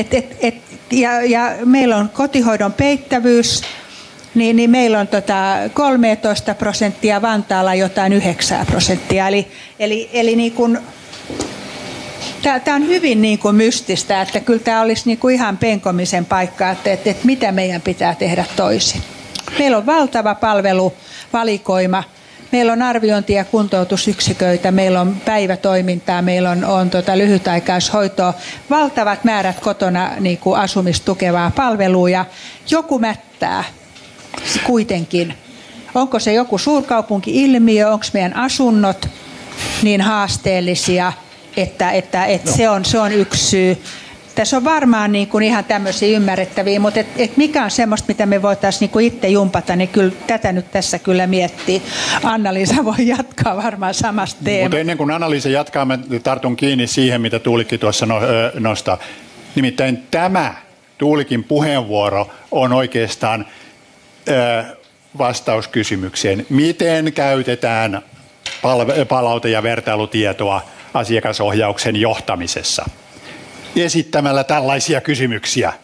[SPEAKER 3] Ja meillä on kotihoidon peittävyys, niin meillä on 13%, Vantaalla jotain 9%. Eli niin kuin tämä on hyvin niin kuin mystistä, että kyllä tämä olisi niin kuin ihan penkomisen paikka, että mitä meidän pitää tehdä toisin. Meillä on valtava palveluvalikoima, meillä on arviointi- ja kuntoutusyksiköitä, meillä on päivätoimintaa, meillä on lyhytaikaishoitoa, valtavat määrät kotona niin kuin asumistukevaa palvelua ja joku mättää kuitenkin. Onko se joku suurkaupunki-ilmiö, onko meidän asunnot niin haasteellisia, että se on yksi syy. Tässä on varmaan niin kuin ihan tämmöisiä ymmärrettäviä, mutta mikä on semmoista, mitä me voitaisiin niin kuin itse jumpata, niin kyllä tätä nyt tässä kyllä miettii. Anna-Liisa voi jatkaa varmaan samasta teemasta.
[SPEAKER 1] Mutta ennen kuin Anna-Liisa jatkaa, mä tartun kiinni siihen, mitä Tuulikki tuossa nostaa. Nimittäin tämä Tuulikin puheenvuoro on oikeastaan vastaus kysymykseen, miten käytetään palaute- ja vertailutietoa asiakasohjauksen johtamisessa esittämällä tällaisia kysymyksiä.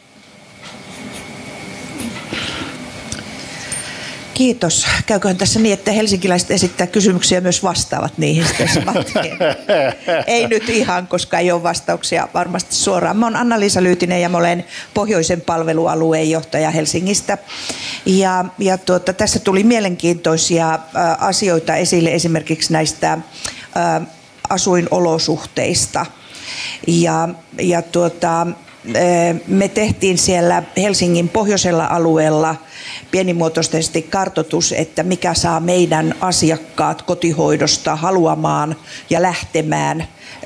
[SPEAKER 4] Kiitos. Käyköhän tässä niin, että helsinkiläiset esittää kysymyksiä ja myös vastaavat niihin sitten saman tien. Ei nyt ihan, koska ei ole vastauksia varmasti suoraan. Mä oon Anna-Liisa Lyytinen ja mä olen Pohjoisen palvelualueen johtaja Helsingistä. Ja tässä tuli mielenkiintoisia asioita esille esimerkiksi näistä asuinolosuhteista. me tehtiin siellä Helsingin pohjoisella alueella pienimuotoisesti kartoitus, että mikä saa meidän asiakkaat kotihoidosta haluamaan ja lähtemään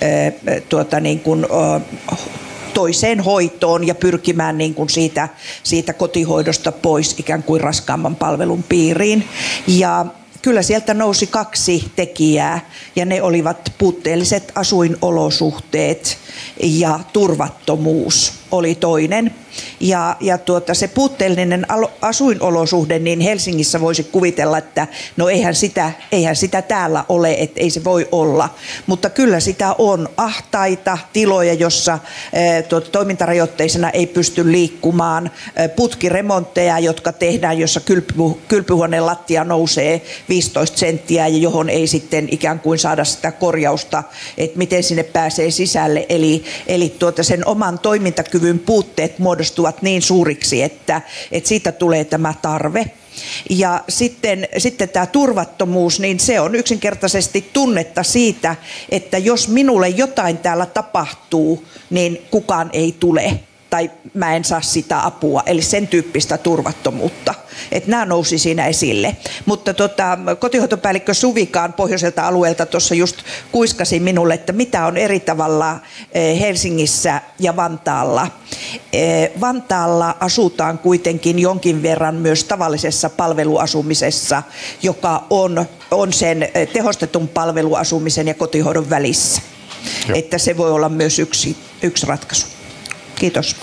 [SPEAKER 4] toiseen hoitoon ja pyrkimään niin kuin siitä kotihoidosta pois ikään kuin raskaamman palvelun piiriin. Ja kyllä sieltä nousi 2 tekijää ja ne olivat puutteelliset asuinolosuhteet ja turvattomuus oli toinen. Ja se puutteellinen asuinolosuhde, niin Helsingissä voisi kuvitella, että no eihän sitä täällä ole, että ei se voi olla. Mutta kyllä sitä on ahtaita tiloja, jossa toimintarajoitteisena ei pysty liikkumaan. Putkiremontteja, jotka tehdään, jossa kylpyhuoneen lattia nousee 15 senttiä ja johon ei sitten ikään kuin saada sitä korjausta, että miten sinne pääsee sisälle. Eli sen oman toimintakyvyn puutteet muodostuvat niin suuriksi, että siitä tulee tämä tarve. Ja sitten tämä turvattomuus, niin se on yksinkertaisesti tunnetta siitä, että jos minulle jotain täällä tapahtuu, niin kukaan ei tule tai mä en saa sitä apua, eli sen tyyppistä turvattomuutta. Että nämä nousi siinä esille. Mutta kotihoitopäällikkö Suvikaan pohjoiselta alueelta tuossa just kuiskasi minulle, että mitä on eri tavalla Helsingissä ja Vantaalla. Vantaalla asutaan kuitenkin jonkin verran myös tavallisessa palveluasumisessa, joka on sen tehostetun palveluasumisen ja kotihoidon välissä. Joo. Että se voi olla myös yksi ratkaisu. Kiitos.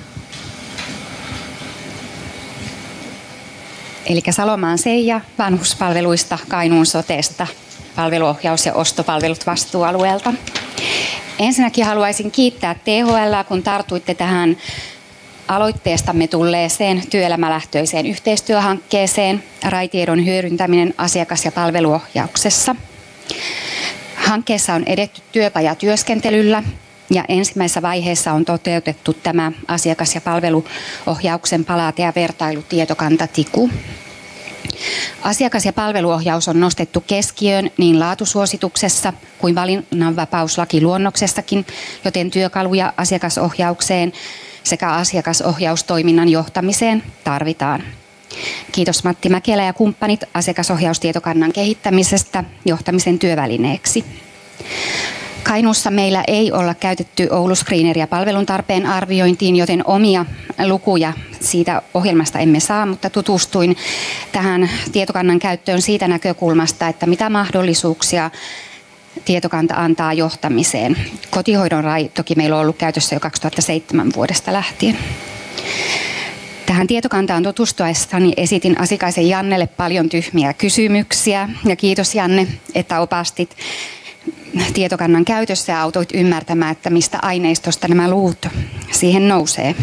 [SPEAKER 5] Eli Salomaan Seija vanhuspalveluista Kainuun sotesta, palveluohjaus- ja ostopalvelut vastuualueelta. Ensinnäkin haluaisin kiittää THL, kun tartuitte tähän aloitteestamme tulleeseen työelämälähtöiseen yhteistyöhankkeeseen raitiedon hyödyntäminen asiakas- ja palveluohjauksessa. Hankkeessa on edetty työpajatyöskentelyllä ja ensimmäisessä vaiheessa on toteutettu tämä asiakas- ja palveluohjauksen palaute- ja vertailutietokanta TIKU. Asiakas- ja palveluohjaus on nostettu keskiöön niin laatusuosituksessa kuin valinnanvapauslakiluonnoksessakin, joten työkaluja asiakasohjaukseen sekä asiakasohjaustoiminnan johtamiseen tarvitaan. Kiitos Matti Mäkelä ja kumppanit asiakasohjaustietokannan kehittämisestä johtamisen työvälineeksi. Kainuussa meillä ei olla käytetty Ouluscreeneria palveluntarpeen arviointiin, joten omia lukuja siitä ohjelmasta emme saa, mutta tutustuin tähän tietokannan käyttöön siitä näkökulmasta, että mitä mahdollisuuksia tietokanta antaa johtamiseen. Kotihoidon RAI toki meillä on ollut käytössä jo 2007 vuodesta lähtien. Tähän tietokantaan tutustuessani esitin Asikaisen Jannelle paljon tyhmiä kysymyksiä ja kiitos Janne, että opastit tietokannan käytössä ja autoit ymmärtämään, että mistä aineistosta nämä luvut siihen nousee.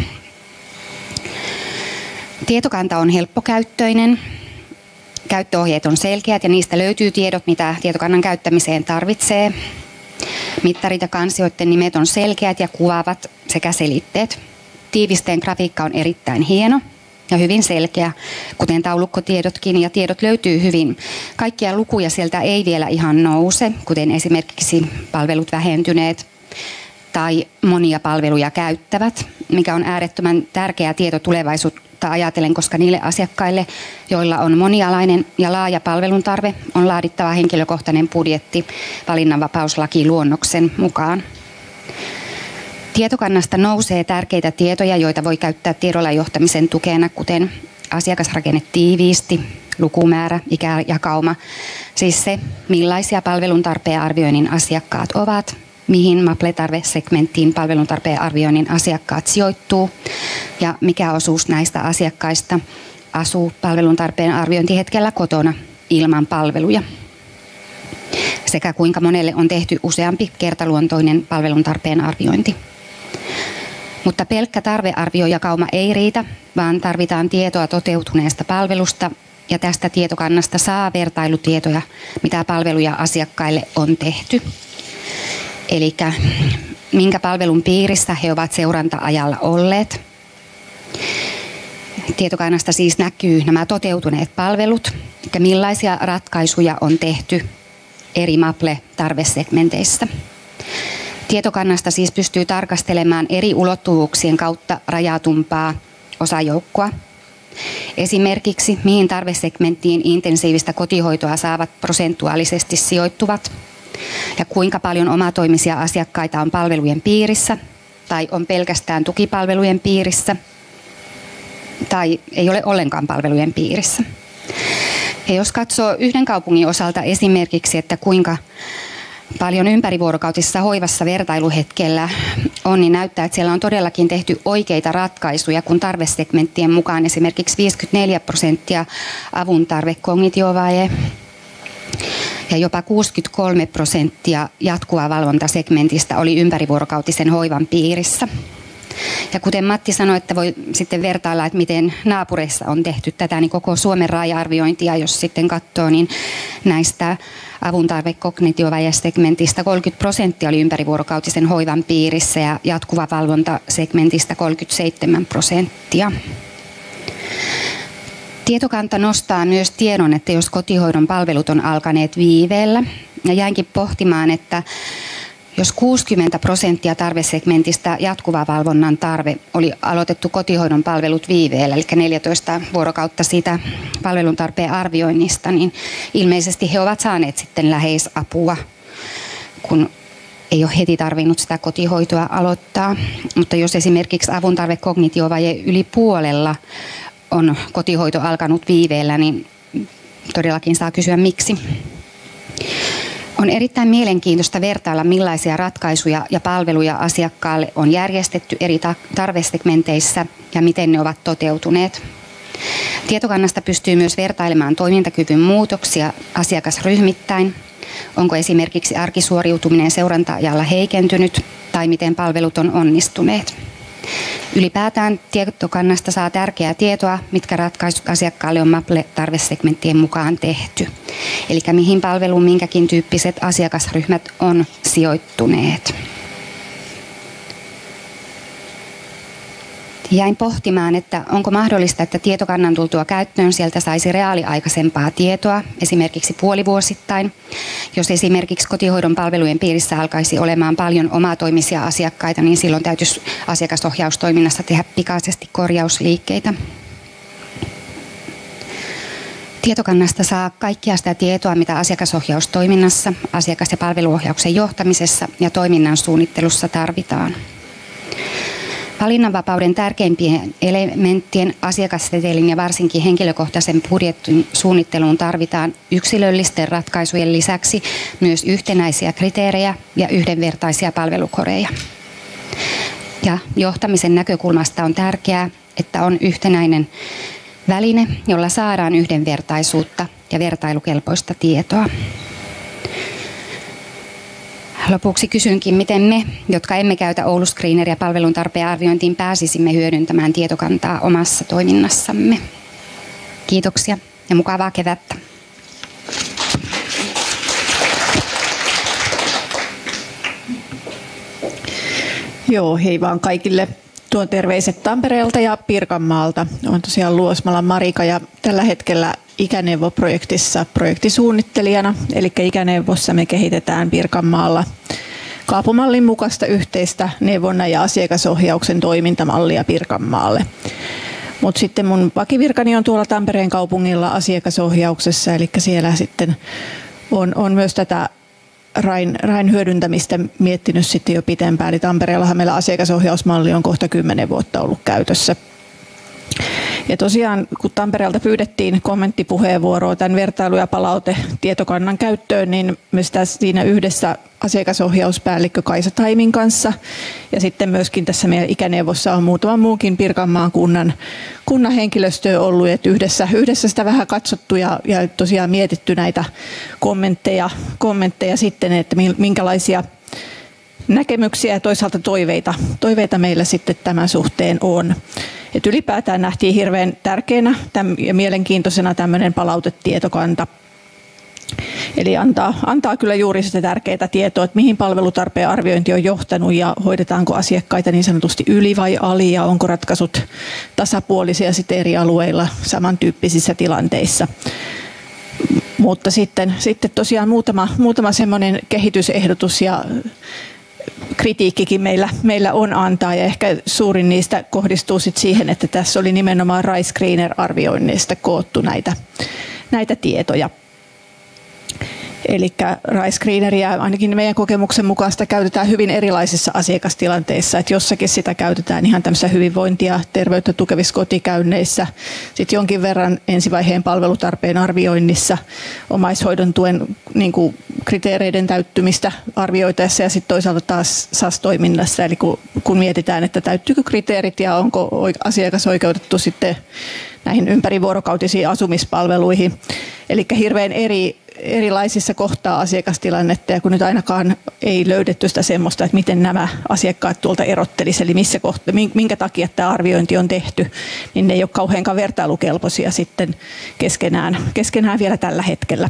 [SPEAKER 5] Tietokanta on helppokäyttöinen, käyttöohjeet on selkeät ja niistä löytyy tiedot, mitä tietokannan käyttämiseen tarvitsee. Mittarit ja kansioiden nimet on selkeät ja kuvaavat sekä selitteet. Tiivisteen grafiikka on erittäin hieno ja hyvin selkeä, kuten taulukkotiedotkin, ja tiedot löytyy hyvin. Kaikkia lukuja sieltä ei vielä ihan nouse, kuten esimerkiksi palvelut vähentyneet tai monia palveluja käyttävät, mikä on äärettömän tärkeä tieto tulevaisuutta ajatellen, koska niille asiakkaille, joilla on monialainen ja laaja palveluntarve, on laadittava henkilökohtainen budjetti valinnanvapauslakiluonnoksen mukaan. Tietokannasta nousee tärkeitä tietoja, joita voi käyttää tiedolla johtamisen tukena, kuten asiakasrakenne tiiviisti, lukumäärä, ikäjakauma, siis se, millaisia palveluntarpeen arvioinnin asiakkaat ovat, mihin MAPLE-tarvesegmenttiin palveluntarpeen arvioinnin asiakkaat sijoittuu ja mikä osuus näistä asiakkaista asuu palveluntarpeen arviointihetkellä kotona ilman palveluja, sekä kuinka monelle on tehty useampi kertaluontoinen palveluntarpeen arviointi. Mutta pelkkä tarvearviojakauma ei riitä, vaan tarvitaan tietoa toteutuneesta palvelusta ja tästä tietokannasta saa vertailutietoja, mitä palveluja asiakkaille on tehty. Eli minkä palvelun piirissä he ovat seuranta-ajalla olleet. Tietokannasta siis näkyy nämä toteutuneet palvelut ja millaisia ratkaisuja on tehty eri MAPLE-tarvesegmenteissä. Tietokannasta siis pystyy tarkastelemaan eri ulottuvuuksien kautta rajatumpaa osajoukkoa. Esimerkiksi mihin tarvesegmenttiin intensiivistä kotihoitoa saavat prosentuaalisesti sijoittuvat ja kuinka paljon omatoimisia asiakkaita on palvelujen piirissä tai on pelkästään tukipalvelujen piirissä tai ei ole ollenkaan palvelujen piirissä. Ja jos katsoo yhden kaupungin osalta esimerkiksi, että kuinka paljon ympärivuorokautisessa hoivassa vertailuhetkellä on, niin näyttää, että siellä on todellakin tehty oikeita ratkaisuja, kun tarvesegmenttien mukaan esimerkiksi 54% avun tarve kognitiovaje ja jopa 63% jatkuva valvontasegmentistä oli ympärivuorokautisen hoivan piirissä. Ja kuten Matti sanoi, että voi sitten vertailla, että miten naapureissa on tehty tätä, niin koko Suomen raja-arviointia, jos sitten katsoo, niin näistä avuntarve kognitiovajesegmentistä 30% oli ympärivuorokautisen hoivan piirissä ja jatkuva valvontasegmentistä 37%. Tietokanta nostaa myös tiedon, että jos kotihoidon palvelut on alkaneet viiveellä, ja jäinkin pohtimaan, että jos 60% tarvesegmentistä jatkuva valvonnan tarve oli aloitettu kotihoidon palvelut viiveellä, eli 14 vuorokautta siitä palvelun tarpeen arvioinnista, niin ilmeisesti he ovat saaneet sitten läheisapua, kun ei ole heti tarvinnut sitä kotihoitoa aloittaa. Mutta jos esimerkiksi avun tarve kognitiovaje yli puolella on kotihoito alkanut viiveellä, niin todellakin saa kysyä miksi. On erittäin mielenkiintoista vertailla, millaisia ratkaisuja ja palveluja asiakkaalle on järjestetty eri tarvesegmenteissä ja miten ne ovat toteutuneet. Tietokannasta pystyy myös vertailemaan toimintakyvyn muutoksia asiakasryhmittäin. Onko esimerkiksi arkisuoriutuminen seuranta-ajalla heikentynyt tai miten palvelut on onnistuneet. Ylipäätään tietokannasta saa tärkeää tietoa, mitkä ratkaisut asiakkaalle on MAPLE-tarvesegmenttien mukaan tehty. Eli mihin palveluun minkäkin tyyppiset asiakasryhmät on sijoittuneet. Jäin pohtimaan, että onko mahdollista, että tietokannan tultua käyttöön sieltä saisi reaaliaikaisempaa tietoa, esimerkiksi puolivuosittain. Jos esimerkiksi kotihoidon palvelujen piirissä alkaisi olemaan paljon omatoimisia asiakkaita, niin silloin täytyisi asiakasohjaustoiminnassa tehdä pikaisesti korjausliikkeitä. Tietokannasta saa kaikkia sitä tietoa, mitä asiakasohjaustoiminnassa, asiakas- ja palveluohjauksen johtamisessa ja toiminnan suunnittelussa tarvitaan. Valinnanvapauden tärkeimpien elementtien asiakassetelin ja varsinkin henkilökohtaisen budjetin suunnitteluun tarvitaan yksilöllisten ratkaisujen lisäksi myös yhtenäisiä kriteerejä ja yhdenvertaisia palvelukoreja. Ja johtamisen näkökulmasta on tärkeää, että on yhtenäinen väline, jolla saadaan yhdenvertaisuutta ja vertailukelpoista tietoa. Lopuksi kysynkin, miten me, jotka emme käytä Oulu Screeneria palvelun tarpeen arviointiin, pääsisimme hyödyntämään tietokantaa omassa toiminnassamme. Kiitoksia ja mukavaa kevättä.
[SPEAKER 6] Joo, hei vaan kaikille. Tuon terveiset Tampereelta ja Pirkanmaalta. Olen tosiaan Luosmalan Marika ja tällä hetkellä Ikäneuvo-projektissa projektisuunnittelijana. Eli Ikäneuvossa me kehitetään Pirkanmaalla kaapumallin mukaista yhteistä neuvonnan ja asiakasohjauksen toimintamallia Pirkanmaalle. Mutta sitten mun vakivirkani on tuolla Tampereen kaupungilla asiakasohjauksessa, eli siellä sitten on myös tätä RAIn hyödyntämistä miettinyt sitten jo pitempään. Eli Tampereellahan meillä asiakasohjausmalli on kohta 10 vuotta ollut käytössä. Ja tosiaan, kun Tampereelta pyydettiin kommenttipuheenvuoroa tämän vertailu- ja palautetietokannan käyttöön, niin me sitä siinä yhdessä asiakasohjauspäällikkö Kaisa Taimin kanssa ja sitten myöskin tässä meidän Ikäneuvossa on muutama muukin Pirkanmaan kunnan henkilöstöä ollut, että yhdessä sitä vähän katsottu ja tosiaan mietitty näitä kommentteja sitten, että minkälaisia näkemyksiä ja toisaalta toiveita meillä sitten tämän suhteen on. Et ylipäätään nähtiin hirveän tärkeänä ja mielenkiintoisena tämmöinen palautetietokanta. Eli antaa kyllä juuri sitä tärkeää tietoa, että mihin palvelutarpeen arviointi on johtanut ja hoidetaanko asiakkaita niin sanotusti yli vai ali ja onko ratkaisut tasapuolisia sitten eri alueilla samantyyppisissä tilanteissa. Mutta sitten tosiaan muutama semmoinen kehitysehdotus ja kritiikkikin meillä on antaa, ja ehkä suurin niistä kohdistuu sit siihen, että tässä oli nimenomaan RISE-screener-arvioinneista koottu näitä tietoja. Eli RISE-screeneriä ainakin meidän kokemuksen mukaan sitä käytetään hyvin erilaisissa asiakastilanteissa. Että jossakin sitä käytetään ihan tämmöisissä hyvinvointia, terveyttä tukevissa kotikäynneissä, sitten jonkin verran ensivaiheen palvelutarpeen arvioinnissa, omaishoidon tuen niin kuin kriteereiden täyttymistä arvioitaessa ja sitten toisaalta taas SAS-toiminnassa. Eli kun mietitään, että täyttyykö kriteerit ja onko asiakas oikeutettu sitten näihin ympärivuorokautisiin asumispalveluihin. Eli hirveän erilaisissa kohtaa asiakastilannetta, ja kun nyt ainakaan ei löydetty sitä semmoista, että miten nämä asiakkaat tuolta erottelisi, eli minkä takia tämä arviointi on tehty, niin ne ei ole kauheankaan vertailukelpoisia sitten keskenään vielä tällä hetkellä.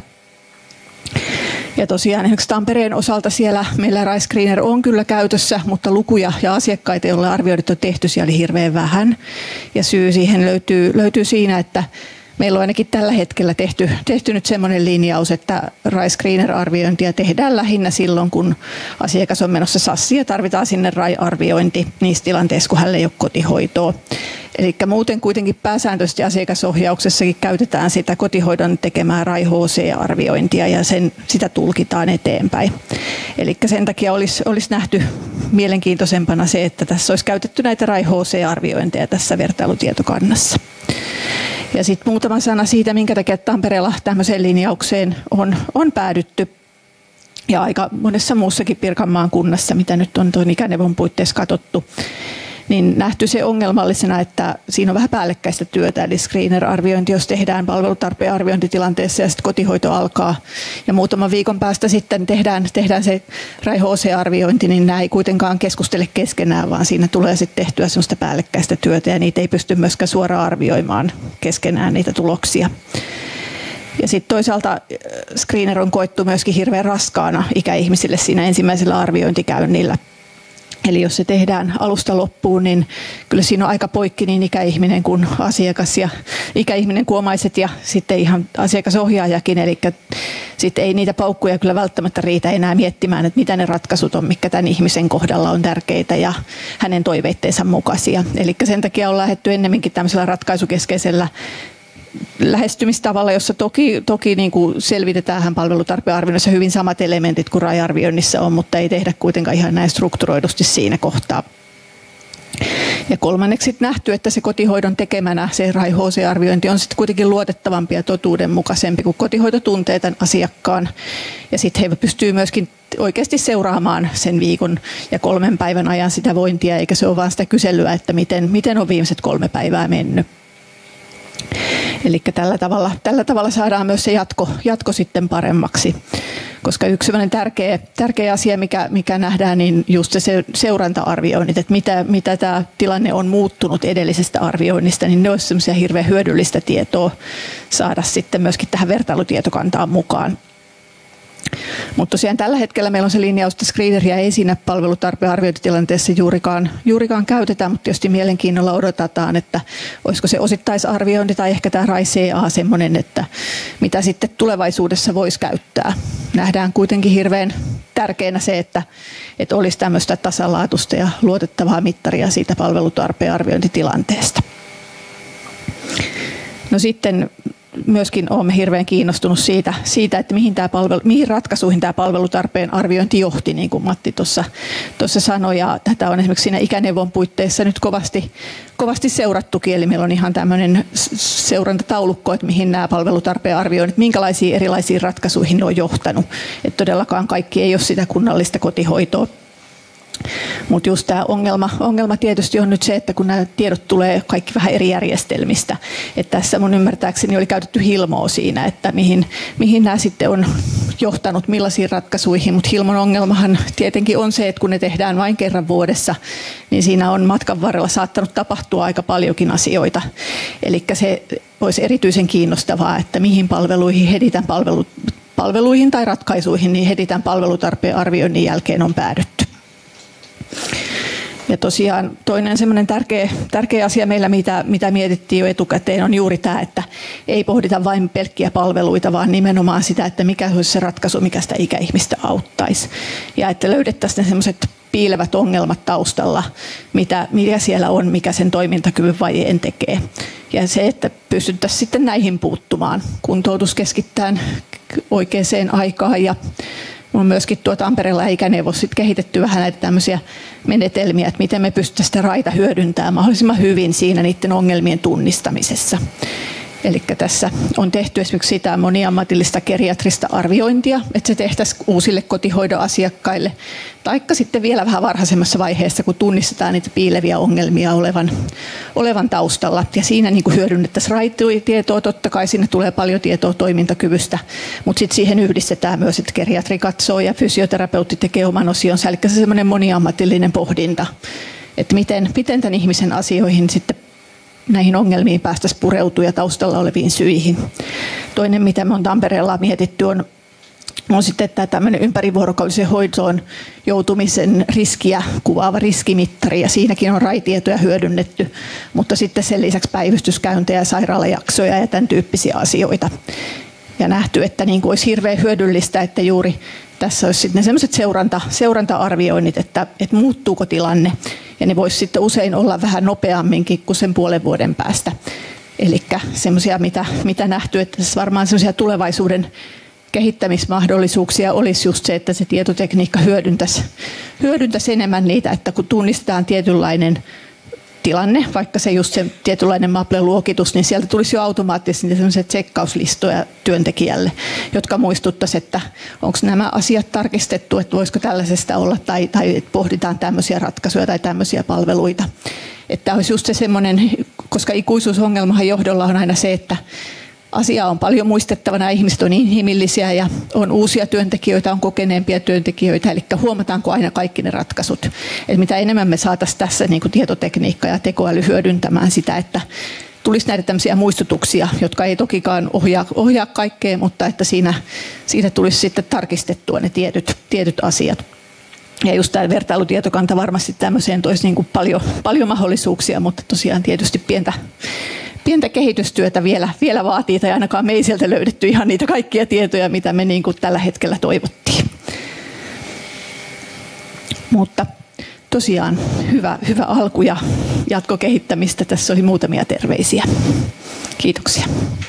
[SPEAKER 6] Ja tosiaan esimerkiksi Tampereen osalta siellä meillä RISE-screener on kyllä käytössä, mutta lukuja ja asiakkaita, joille arvioidit on tehty, siellä oli hirveän vähän. Ja syy siihen löytyy siinä, että meillä on ainakin tällä hetkellä tehty nyt semmoinen linjaus, että RISE-screener-arviointia tehdään lähinnä silloin, kun asiakas on menossa SASiin ja tarvitaan sinne RAI-arviointi niissä tilanteissa, kun hänellä ei ole kotihoitoa. Eli muuten kuitenkin pääsääntöisesti asiakasohjauksessakin käytetään sitä kotihoidon tekemää RAI-HC-arviointia ja sitä tulkitaan eteenpäin. Eli sen takia olisi nähty mielenkiintoisempana se, että tässä olisi käytetty näitä RAI-HC-arviointeja tässä vertailutietokannassa. Ja sitten muutama sana siitä, minkä takia Tampereella tämmöiseen linjaukseen on päädytty. Ja aika monessa muussakin Pirkanmaan kunnassa, mitä nyt on tuon ikäneuvon puitteissa katsottu, niin nähty se ongelmallisena, että siinä on vähän päällekkäistä työtä. Eli screener-arviointi, jos tehdään palvelutarpeen arviointitilanteessa ja sitten kotihoito alkaa. Ja muutaman viikon päästä sitten tehdään se RAI-HC-arviointi, niin nämä ei kuitenkaan keskustele keskenään, vaan siinä tulee sitten tehtyä sellaista päällekkäistä työtä ja niitä ei pysty myöskään suoraan arvioimaan keskenään niitä tuloksia. Ja sitten toisaalta screener on koettu myöskin hirveän raskaana ikäihmisille siinä ensimmäisellä arviointikäynnillä. Eli jos se tehdään alusta loppuun, niin kyllä siinä on aika poikki niin ikäihminen kuin asiakas ja ikäihminen kuin omaiset ja sitten ihan asiakasohjaajakin. Eli sitten ei niitä paukkuja kyllä välttämättä riitä enää miettimään, että mitä ne ratkaisut on, mitkä tämän ihmisen kohdalla on tärkeitä ja hänen toiveitteensa mukaisia. Eli sen takia on lähdetty ennemminkin tämmöisellä ratkaisukeskeisellä lähestymistavalla, jossa toki niin kuin selvitetään palvelutarpeen arvioinnissa hyvin samat elementit kuin RAI-arvioinnissa on, mutta ei tehdä kuitenkaan ihan näin strukturoidusti siinä kohtaa. Ja kolmanneksi nähty, että se kotihoidon tekemänä se RAI-HC-arviointi on sitten kuitenkin luotettavampi ja totuudenmukaisempi, kun kotihoito tuntee tämän asiakkaan. Ja sitten he pystyvät myöskin oikeasti seuraamaan sen viikon ja 3 päivän ajan sitä vointia, eikä se ole vaan sitä kyselyä, että miten on viimeiset 3 päivää mennyt. Eli tällä tavalla saadaan myös se jatko sitten paremmaksi. Koska yksi sellainen tärkeä asia, mikä nähdään, niin just se seuranta-arvioinnit, että mitä tämä tilanne on muuttunut edellisestä arvioinnista, niin ne olisi semmoisia hirveän hyödyllistä tietoa saada sitten myöskin tähän vertailutietokantaan mukaan. Mutta tosiaan tällä hetkellä meillä on se linjaus, että screeneriä ei siinä palvelutarpeen arviointitilanteessa juurikaan käytetä, mutta tietysti mielenkiinnolla odotetaan, että olisiko se osittaisarviointi tai ehkä tämä RAI-CA semmoinen, että mitä sitten tulevaisuudessa voisi käyttää. Nähdään kuitenkin hirveän tärkeänä se, että olisi tämmöistä tasalaatuista ja luotettavaa mittaria siitä palvelutarpeen arviointitilanteesta. No sitten myöskin olemme hirveän kiinnostunut siitä että mihin ratkaisuihin tämä palvelutarpeen arviointi johti, niin kuin Matti tuossa sanoi. Ja tätä on esimerkiksi siinä ikäneuvon puitteissa nyt kovasti seurattukin. Eli meillä on ihan tämmöinen seurantataulukko, että mihin nämä palvelutarpeen arvioinnit, minkälaisiin erilaisiin ratkaisuihin ne on johtanut. Että todellakaan kaikki ei ole sitä kunnallista kotihoitoa. Mutta just tämä ongelma tietysti on nyt se, että kun nämä tiedot tulee kaikki vähän eri järjestelmistä, että tässä mun ymmärtääkseni oli käytetty Hilmoa siinä, että mihin nämä sitten on johtanut, millaisiin ratkaisuihin, mutta Hilmon ongelmahan tietenkin on se, että kun ne tehdään vain kerran vuodessa, niin siinä on matkan varrella saattanut tapahtua aika paljonkin asioita. Eli se olisi erityisen kiinnostavaa, että mihin palveluihin heti tämän palveluihin tai ratkaisuihin niin heti tämän palvelutarpeen arvioinnin jälkeen on päädytty. Ja tosiaan toinen semmoinen tärkeä asia meillä, mitä mietittiin jo etukäteen, on juuri tämä, että ei pohdita vain pelkkiä palveluita, vaan nimenomaan sitä, että mikä olisi se ratkaisu, mikä sitä ikäihmistä auttaisi. Ja että löydettäisiin ne semmoiset piilevät ongelmat taustalla, mikä siellä on, mikä sen toimintakyvyn vajeen tekee. Ja se, että pystyttäisiin sitten näihin puuttumaan, kuntoutus keskittää oikeaan aikaan ja on myöskin Tampereella ikäneuvos kehitetty vähän näitä tämmöisiä menetelmiä, että miten me pystytään sitä raita hyödyntämään mahdollisimman hyvin siinä niiden ongelmien tunnistamisessa. Eli tässä on tehty esimerkiksi sitä moniammatillista geriatrista arviointia, että se tehtäisiin uusille kotihoidon asiakkaille, taikka sitten vielä vähän varhaisemmassa vaiheessa, kun tunnistetaan niitä piileviä ongelmia olevan taustalla. Ja siinä niin kuin hyödynnettäisiin raititietoa, totta kai sinne tulee paljon tietoa toimintakyvystä, mutta sitten siihen yhdistetään myös, että geriatri katsoo ja fysioterapeutti tekee oman osionsa, eli se semmoinen moniammatillinen pohdinta, että miten tämän ihmisen asioihin sitten näihin ongelmiin päästäisiin pureutua ja taustalla oleviin syihin. Toinen, mitä me on Tampereella mietitty, on sitten tämä tämmöinen ympärivuorokautisen hoitoon joutumisen riskiä kuvaava riskimittari, ja siinäkin on raitietoja hyödynnetty, mutta sitten sen lisäksi päivystyskäyntejä, sairaalajaksoja ja tämän tyyppisiä asioita. Ja nähty, että niin kuin olisi hirveän hyödyllistä, että juuri tässä olisi sitten sellaiset seuranta-arvioinnit, että muuttuuko tilanne. Ja ne voisi sitten usein olla vähän nopeamminkin kuin sen puolen vuoden päästä. Eli semmoisia, mitä nähty, että varmaan semmoisia tulevaisuuden kehittämismahdollisuuksia olisi just se, että se tietotekniikka hyödyntäisi enemmän niitä, että kun tunnistetaan tietynlainen tilanne, vaikka se just se tietynlainen MAPLE-luokitus, niin sieltä tulisi jo automaattisesti sellaisia tsekkauslistoja työntekijälle, jotka muistuttaisivat, että onko nämä asiat tarkistettu, että voisiko tällaisesta olla, tai pohditaan tämmöisiä ratkaisuja tai tämmöisiä palveluita. Että olisi just se semmoinen, koska ikuisuusongelmahan johdolla on aina se, että asia on paljon muistettavana, ihmiset on inhimillisiä ja on uusia työntekijöitä, on kokeneempia työntekijöitä, eli huomataanko aina kaikki ne ratkaisut. Et mitä enemmän me saataisiin tässä niin kuin tietotekniikka ja tekoäly hyödyntämään sitä, että tulisi näitä tämmöisiä muistutuksia, jotka ei tokikaan ohjaa kaikkea, mutta että siinä tulisi sitten tarkistettua ne tietyt asiat. Ja just tämä vertailutietokanta varmasti tämmöiseen toisi niin kuin paljon mahdollisuuksia, mutta tosiaan tietysti pientä kehitystyötä vielä vaatii, tai ainakaan me ei sieltä löydetty ihan niitä kaikkia tietoja, mitä me niin kuin tällä hetkellä toivottiin. Mutta tosiaan hyvä alku ja jatkokehittämistä. Tässä oli muutamia terveisiä. Kiitoksia.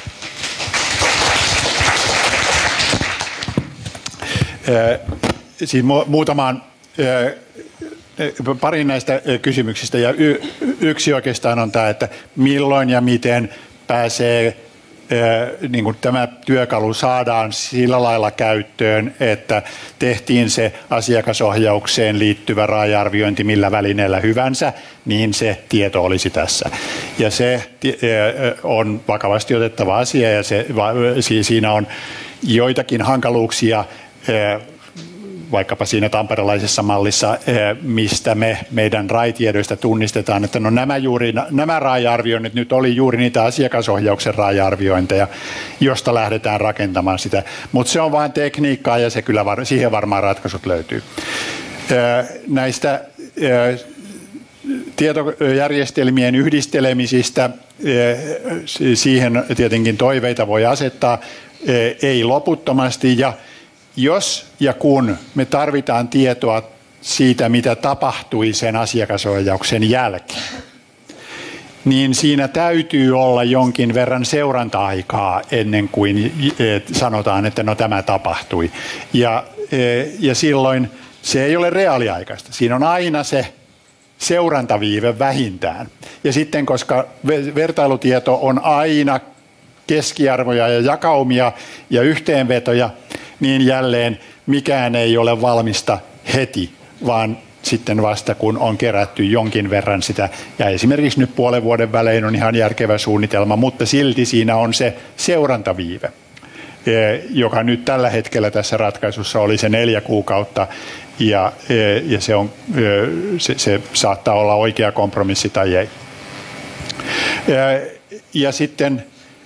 [SPEAKER 1] Siis muutamaan pari näistä kysymyksistä, ja yksi oikeastaan on tämä, että milloin ja miten pääsee niin kuin tämä työkalu saadaan sillä lailla käyttöön, että tehtiin se asiakasohjaukseen liittyvä RAI-arviointi millä välineellä hyvänsä, niin se tieto olisi tässä. Ja se on vakavasti otettava asia, ja siinä on joitakin hankaluuksia, vaikkapa siinä tamperelaisessa mallissa, mistä meidän RAI-tiedoista tunnistetaan, että no nämä RAI-arvioinnit nyt oli juuri niitä asiakasohjauksen RAI-arviointeja, josta lähdetään rakentamaan sitä. Mutta se on vain tekniikkaa, ja se kyllä siihen varmaan ratkaisut löytyy. Näistä tietojärjestelmien yhdistelemisistä, siihen tietenkin toiveita voi asettaa, ei loputtomasti, ja jos ja kun me tarvitaan tietoa siitä, mitä tapahtui sen asiakasohjauksen jälkeen, niin siinä täytyy olla jonkin verran seuranta-aikaa ennen kuin sanotaan, että no tämä tapahtui. Ja silloin se ei ole reaaliaikaista. Siinä on aina se seurantaviive vähintään. Ja sitten, koska vertailutieto on aina keskiarvoja ja jakaumia ja yhteenvetoja, niin jälleen mikään ei ole valmista heti, vaan sitten vasta kun on kerätty jonkin verran sitä. Ja esimerkiksi nyt puolen vuoden välein on ihan järkevä suunnitelma, mutta silti siinä on se seurantaviive, joka nyt tällä hetkellä tässä ratkaisussa oli se 4 kuukautta, ja se saattaa olla oikea kompromissi tai ei. Ja sitten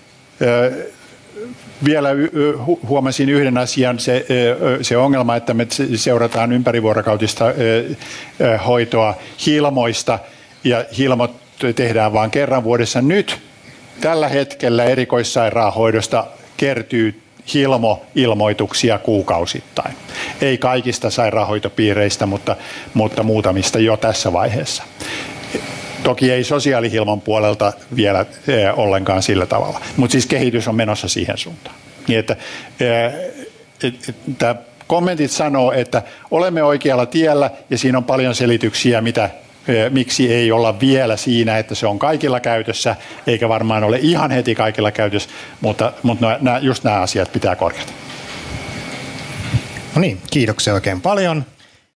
[SPEAKER 1] vielä huomasin yhden asian, se ongelma, että me seurataan ympärivuorokautista hoitoa Hilmoista, ja Hilmot tehdään vain kerran vuodessa. Nyt tällä hetkellä erikoissairaanhoidosta kertyy Hilmo-ilmoituksia kuukausittain. Ei kaikista sairaanhoitopiireistä, mutta muutamista jo tässä vaiheessa. Toki ei sosiaalihilmon puolelta vielä ollenkaan sillä tavalla, mutta siis kehitys on menossa siihen suuntaan. Niin että kommentit sanoo, että olemme oikealla tiellä ja siinä on paljon selityksiä, miksi ei olla vielä siinä, että se on kaikilla käytössä, eikä varmaan ole ihan heti kaikilla käytössä, mutta just nämä asiat pitää korjata.
[SPEAKER 7] No niin, kiitoksia oikein paljon.